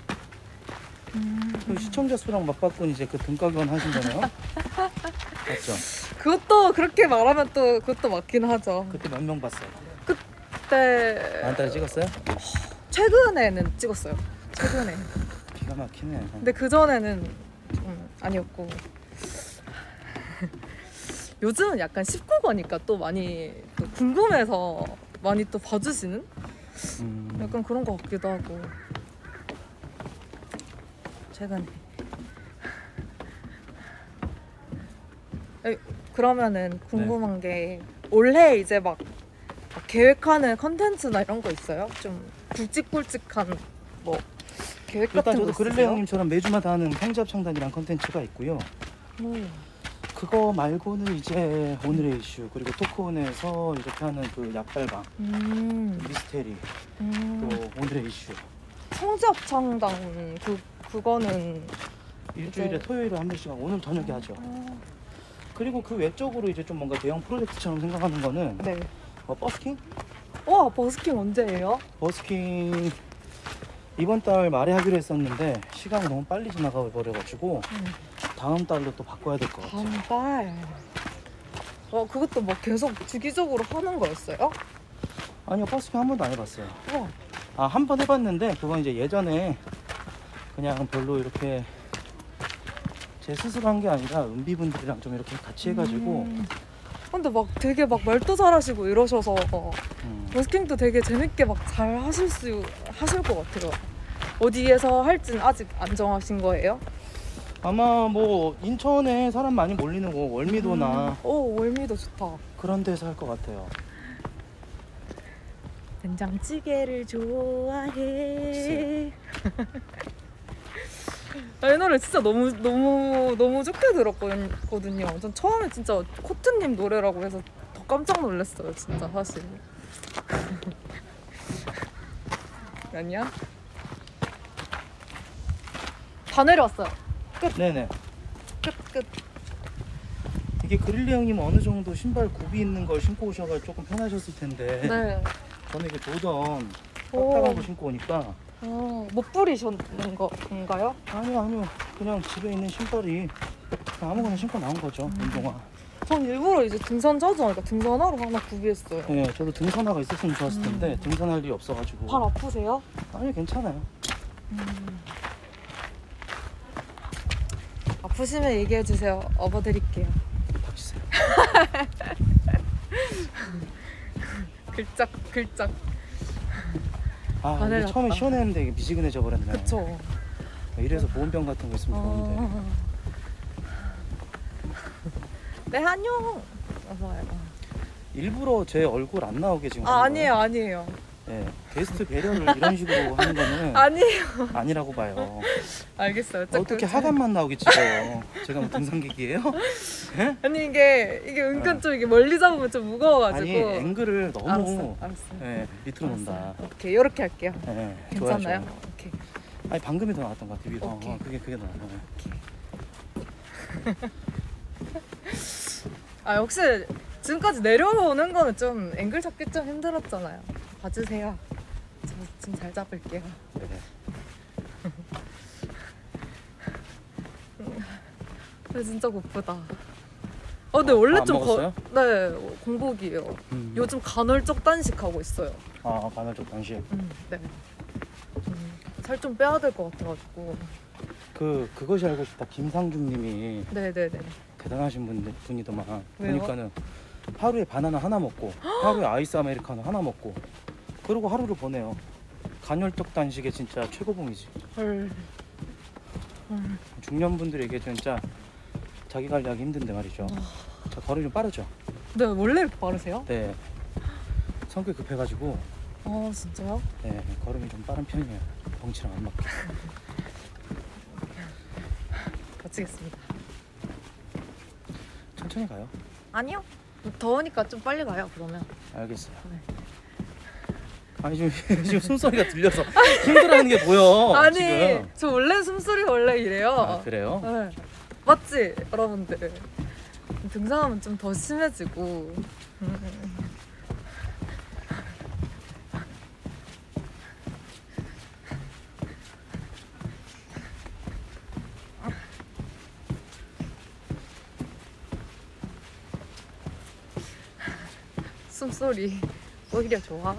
음, 그 시청자 수랑 맞바꾼 이제 그 등가교환 하신 거네요. 맞죠? 그것도 그렇게 말하면 또 그것도 맞긴 하죠. 그때 몇 명 봤어요? 그때 만 달에 찍었어요? 최근에는 찍었어요. 최근에. 기가 막히네. 근데 그 전에는 좀 아니었고. 요즘은 약간 십구 거니까 또 많이 또 궁금해서 많이 또 봐주시는 음, 약간 그런 것 같기도 하고. 최근에. 에, 그러면은 궁금한 게 올해 이제 막, 막 계획하는 컨텐츠나 이런 거 있어요? 좀 굵직굵직한 뭐 계획 일단 같은 거 저도 그릴레 있으세요? 형님처럼 매주마다 하는 평잡창단이란 컨텐츠가 있고요. 오. 그거 말고는 이제 오늘의 이슈 그리고 토크온에서 이렇게 하는 그 약발방, 음. 미스테리, 음. 또 오늘의 이슈 성지합창단 그 그거는 일주일에 이제- 토요일에 한 번씩 오늘 저녁에 하죠. 어, 그리고 그 외적으로 이제 좀 뭔가 대형 프로젝트처럼 생각하는 거는 네. 어, 버스킹? 와 버스킹 언제예요? 버스킹 이번 달 말에 하기로 했었는데 시간이 너무 빨리 지나가 버려가지고 음. 다음 달로 또 바꿔야 될 것 같아요. 다음 달. 어 그것도 뭐 계속 주기적으로 하는 거였어요? 아니요, 버스킹 한 번도 안 해봤어요. 와. 아, 한 번 해봤는데 그건 이제 예전에 그냥 별로 이렇게 제 스스로 한 게 아니라 은비분들이랑 좀 이렇게 같이 해가지고 음. 근데 막 되게 막 말도 잘하시고 이러셔서 음, 버스킹도 되게 재밌게 막 잘 하실 수 하실 것 같아요. 어디에서 할진 아직 안 정하신 거예요? 아마 뭐 인천에 사람 많이 몰리는 거 월미도나 음. 오 월미도 좋다. 그런 데서 할 것 같아요. 된장찌개를 좋아해. 이 노래 진짜 너무 너무 너무 좋게 들었거든요. 전 처음에 진짜 코트님 노래라고 해서 더 깜짝 놀랐어요. 진짜 사실. 아니야? 다 내려왔어요. 네네. 끝 끝. 이게 그릴리 형님 어느 정도 신발 굽이 있는 걸 신고 오셔가 조금 편하셨을 텐데 네. 저는 이게 조던 오. 딱딱한 거 신고 오니까 어, 못 부리셨는 건가요? 아니요 아니요 그냥 집에 있는 신발이 그냥 아무거나 신고 나온 거죠. 음. 운동화. 전 일부러 이제 등산 자주 하니까 등산화로 하나 구비했어요. 네, 저도 등산화가 있었으면 좋았을 텐데 음. 등산할 일이 없어가지고. 발 아프세요? 아니 괜찮아요. 음. 아프시면 얘기해 주세요. 업어드릴게요. 닥치세요. 글짝 글짝. 아 바늘 이게 처음에 났다. 시원했는데 이게 미지근해져 버렸네. 그쵸. 이래서 보온병 같은 거 있으면 좋은데. 어. 네 안녕. 맞아요. 일부러 제 얼굴 안 나오게 지금. 아 하는 거예요? 아니에요 아니에요. 네, 게스트 배려를 이런 식으로 하는 거는 아니에요. 아니라고 봐요. 알겠어요. 어떻게 하관만 나오게 찍어요? 제가 뭐 등산객이에요? 예? 아니 이게 이게 은근 좀 이게 멀리 잡으면 좀 무거워가지고. 아니 앵글을 너무 알았어 알았어. 예, 밑으로 놓는다. 알았어요. 오케이 이렇게 할게요. 예, 괜찮나요? 좋아요, 좋아요. 오케이. 아니 방금이 더 나왔던 것 같아 위로. 오케이. 어, 그게 그게 더 나아요. 아 역시 지금까지 내려오는 거는 좀 앵글 잡기 좀 힘들었잖아요. 봐주세요. 저 지금 잘 잡을게요. 네. 배 진짜 고프다. 어, 근데 원래 안 좀 먹었어요? 네 공복이에요. 음. 요즘 간헐적 단식하고 있어요. 아 간헐적 단식. 음, 네. 음, 살 좀 빼야 될 것 같아가지고. 그 그것이 알고 싶다. 김상중님이 네네네. 대단하신 분 분이더만. 왜요? 보니까는 하루에 바나나 하나 먹고 하루에 아이스 아메리카노 하나 먹고 그러고 하루를 보내요. 간헐적 단식의 진짜 최고봉이지. 헐. 헐. 중년분들에게 진짜 자기 관리하기 힘든데 말이죠. 자, 걸음이 좀 빠르죠. 네 원래 이렇게 빠르세요? 네. 성격이 급해가지고 아 진짜요? 네, 걸음이 좀 빠른 편이에요. 덩치랑 안 맞게. 마치겠습니다. 천천히 가요. 아니요. 더우니까 좀 빨리 가요 그러면. 알겠어요. 네. 아니 지금 지금 숨소리가 들려서 힘들어하는 게 보여. 아니 지금. 저 원래 숨소리 원래 이래요. 아, 그래요? 네. 맞지 여러분들. 등산하면 좀 더 심해지고. 음. 숨소리 오히려 좋아.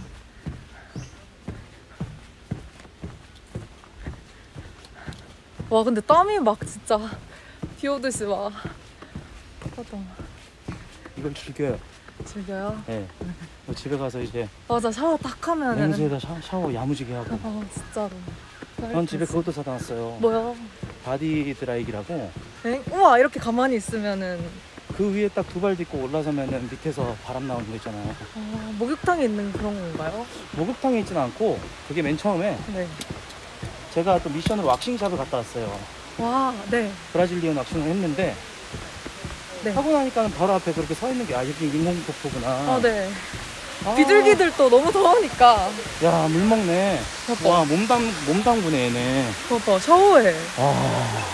와 근데 땀이 막 진짜 비 오듯이 막 하다. 이걸 즐겨요. 즐겨요? 네. 뭐 집에 가서 이제 맞아 샤워 딱 하면은 냉수에다 샤, 샤워 야무지게 하고. 아 진짜로. 전 집에 그것도 사다 놨어요. 뭐요? 바디 드라이기라고. 엥? 우와 이렇게 가만히 있으면은 그 위에 딱 두 발 딛고 올라서면은 밑에서 바람 나오는 거 있잖아요. 아, 목욕탕에 있는 그런 건가요? 목욕탕에 있진 않고 그게 맨 처음에 네. 제가 또 미션으로 왁싱샵을 갔다 왔어요. 와, 네. 브라질리언 왁싱을 했는데 네. 하고 나니까는 바로 앞에 그렇게 서 있는 게 아, 이게 인공폭포구나. 아, 네. 아, 비둘기들 또 너무 더우니까. 야, 물 먹네. 봐봐. 와, 몸담, 몸담구네, 얘네. 봐봐, 샤워해. 아.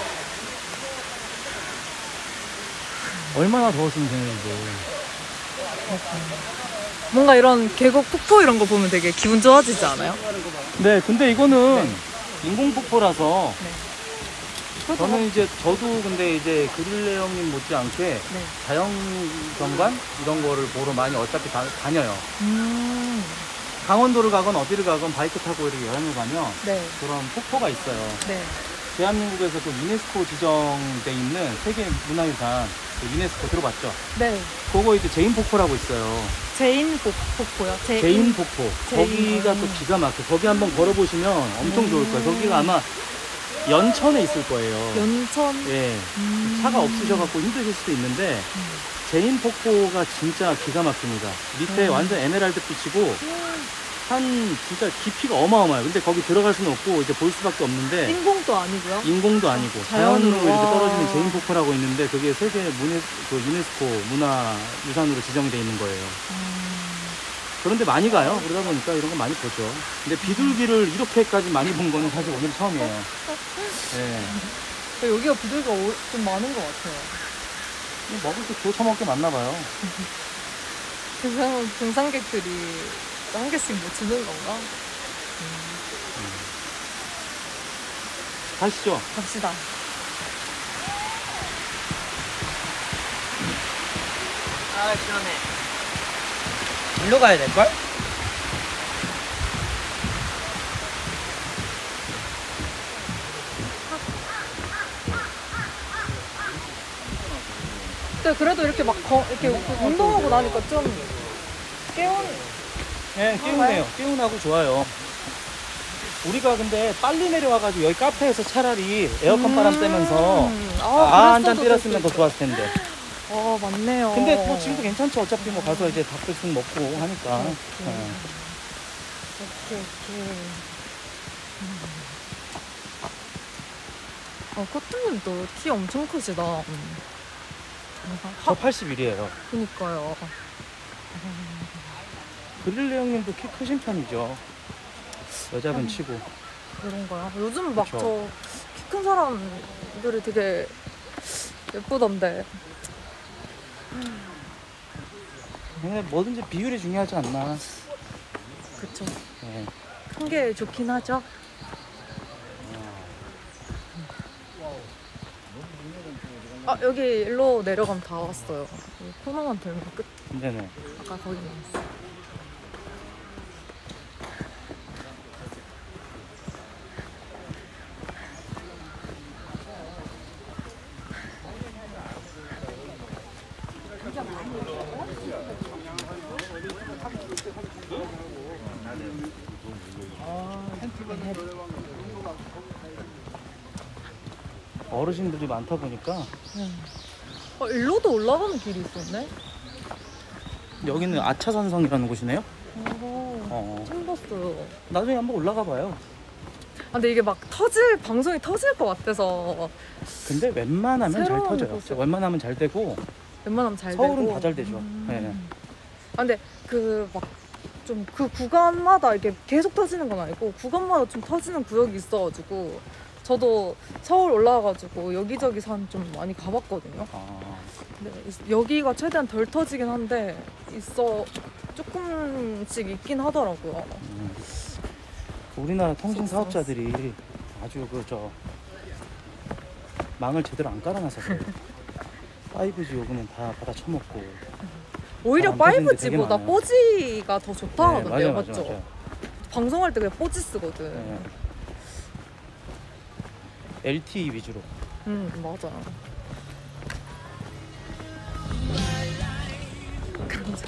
얼마나 더웠으면 되는데. 뭔가 이런 계곡 폭포 이런 거 보면 되게 기분 좋아지지 않아요? 네, 근데 이거는 인공폭포라서 네. 저는 이제 저도 근데 이제 그릴레 형님 못지않게 네. 자연경관 이런 거를 보러 많이 어차피 다, 다녀요. 음. 강원도를 가건 어디를 가건 바이크 타고 이렇게 여행을 가면 네. 그런 폭포가 있어요. 네. 대한민국에서 또 유네스코 지정돼 있는 세계 문화유산 그 유네스코 들어봤죠? 네. 그거 이제 제인 폭포라고 있어요. 제인 폭- 폭포요? 제인, 제인 폭포. 제인. 거기가 또 기가 막혀. 거기 한번 걸어보시면 엄청 좋을 거예요. 거기가 아마 연천에 있을 거예요. 연천? 예. 음. 차가 없으셔갖고 힘드실 수도 있는데 음. 제인 폭포가 진짜 기가 막힙니다. 밑에 음. 완전 에메랄드 빛이고 한 진짜 깊이가 어마어마해요. 근데 거기 들어갈 수는 없고 이제 볼 수밖에 없는데 인공도 아니고요? 인공도 아니고 자연으로. 자연으로 이렇게 와. 떨어지는 제인 폭포라고 있는데 그게 세계 문예, 그 유네스코 문화유산으로 지정이 돼 있는 거예요. 음. 그런데 많이 가요. 그러다 보니까 이런 거 많이 보죠. 근데 비둘기를 이렇게까지 많이 본 거는 사실 오늘 처음이에요. 예. 여기가 비둘기가 오- 좀 많은 것 같아요. 먹을 게 조쳐먹게 많나 봐요. 등산, 등산객들이 한 개씩 뭐 주는 건가? 가시죠. 갑시다. 아 시원해. 일로 가야 될걸? 근데 그래도 이렇게 막 거, 이렇게 운동하고 나니까 좀 깨운. 예, 개운해요. 개운하고 좋아요. 우리가 근데 빨리 내려와가지고 여기 카페에서 차라리 에어컨 바람 쐬면서 음. 아, 한 잔 그랬어도 때렸으면 더 됐을 좋았을 텐데. 때. 어, 맞네요. 근데 뭐 지금도 괜찮죠. 어차피 뭐 가서 이제 닭백숙 먹고 하니까. 오케이. 예. 오케이, 오케이. 음. 아, 코트님도 키 엄청 크시다. 음. 저 팔십일이에요. 그니까요. 그릴레 형님도 키 크신 편이죠. 여자분 음. 치고. 그런가요? 요즘 막 저 그쵸. 키 큰 사람들이 되게 예쁘던데. 네, 뭐든지 비율이 중요하지 않나. 그쵸. 예. 큰 게 좋긴 하죠. 아, 여기 일로 내려가면 다 왔어요. 여기 코너만 돌면 끝. 네네. 아까 거기 나왔어. 어르신들이 많다 보니까 어, 일로도 올라가는 길이 있었네? 여기는 아차산성이라는 곳이네요. 오, 어. 처음 봤어요. 나중에 한번 올라가 봐요. 아, 근데 이게 막 터질, 방송이 터질 것 같아서 근데 웬만하면 잘 새로운 터져요. 곳을. 웬만하면 잘 되고 웬만하면 잘 되고. 서울은 다 잘 되죠. 음. 네. 아, 근데 그 막 좀 그 구간마다 이렇게 계속 터지는 건 아니고 구간마다 좀 터지는 구역이 있어가지고 저도 서울 올라와가지고 여기저기 산 좀 많이 가봤거든요. 아, 근데 이- 여기가 최대한 덜 터지긴 한데 있어 조금씩 있긴 하더라고요. 음. 우리나라 통신 사업자들이 아주 그 저 망을 제대로 안 깔아놔서 그래요. 파이브지 요금은 다 받아 처먹고. 오히려 안 터지는 데 되게 파이브지보다 많아요. 뽀지가 더 좋다 네, 하던데요, 맞아요, 맞아요, 맞죠? 맞아요. 방송할 때 그냥 뽀지 쓰거든. 네. 엘티이 위주로. 응, 맞아. 감사.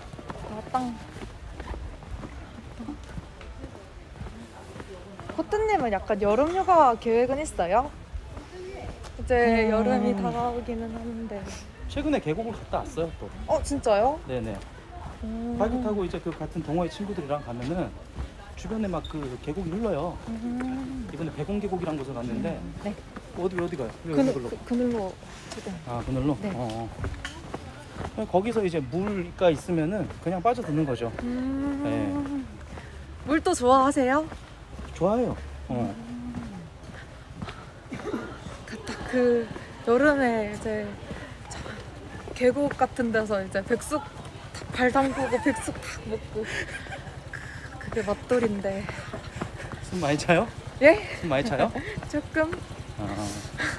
아, 땅. 코트님 삐님은 약간 여름 휴가 계획은 있어요? 이제 음. 여름이 다가오기는 하는데. 최근에 계곡을 갔다 왔어요 또. 어 진짜요? 네네. 음. 바이크 타고 이제 그 같은 동호회 친구들이랑 가면은 주변에 막 그 계곡이 흘러요. 음. 이번에 백운계곡이란 곳을 갔는데 네. 어디 어디 가요? 왜 그늘, 그걸로? 그, 그늘로 지금. 아 그늘로? 네. 어. 그냥 거기서 이제 물가 있으면은 그냥 빠져드는 거죠. 음. 물도 좋아하세요? 좋아해요. 어. 딱 그 여름에 이제 저 계곡 같은 데서 이제 백숙 탁 발 담그고 백숙 탁 먹고 그- 그게 맛돌인데. 숨 많이 차요? 예? 숨 많이 차요? 조금? 아.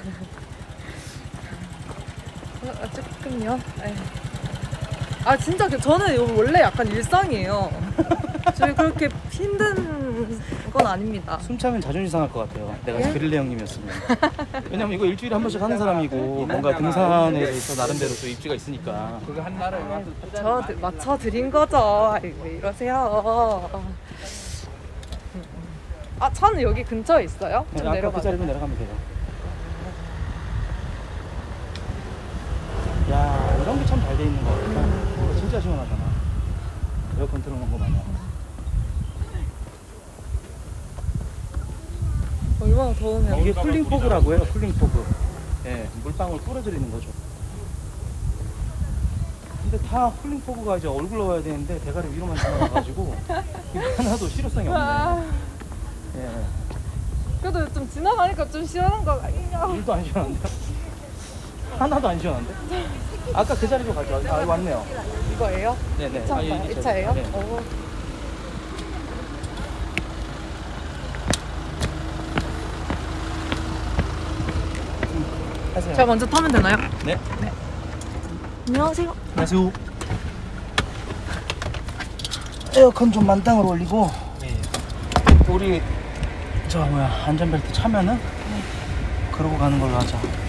어, 조금요. 네. 아 진짜 그- 저는 이거 원래 약간 일상이에요. 저희 그렇게 힘든 건 아닙니다. 숨 차면 자존심 상할 것 같아요. 내가 예? 그릴레 형님이었으면. 왜냐면 이거 일주일에 한 번씩 하는 사람이고 뭔가 등산에 대해서 나름대로 또 입지가 있으니까. 그거 한 나라에 와서 저 맞춰 드린 거죠. 아이, 왜 이러세요? 아 차는 여기 근처에 있어요? 네, 좀 아까 내려가. 그 자리로 내려가면 돼요. 야 이런 게 참 잘 돼 있는 거 같아. 이거 진짜 시원하잖아. 에어컨 틀어놓은 거 마냥. 얼마나 더우면. 이게 쿨링 포그라고 해요. 쿨링 포그. 예, 물방울 뿌려드리는 거죠. 근데 다 쿨링 포그가 이제 얼굴로 와야 되는데 대가리 위로만 지나가가지고 이거 하나도 실효성이 없네. 아, 예, 그래도 좀 지나가니까 좀 시원한 거 아니냐? 일도 안 시원한데? 하나도 안 시원한데? 아까 그 자리로 가죠. 아, 왔네요. 이거예요? 네네. 차, 아, 이- 이 이 차죠. 차예요? 네. 어. 하세요. 제가 먼저 타면 되나요? 네. 안녕하세요. 안녕하세요. 에어컨 좀 만땅으로 올리고 우리 저 뭐야 안전벨트 차면은 그러고 가는 걸로 하자.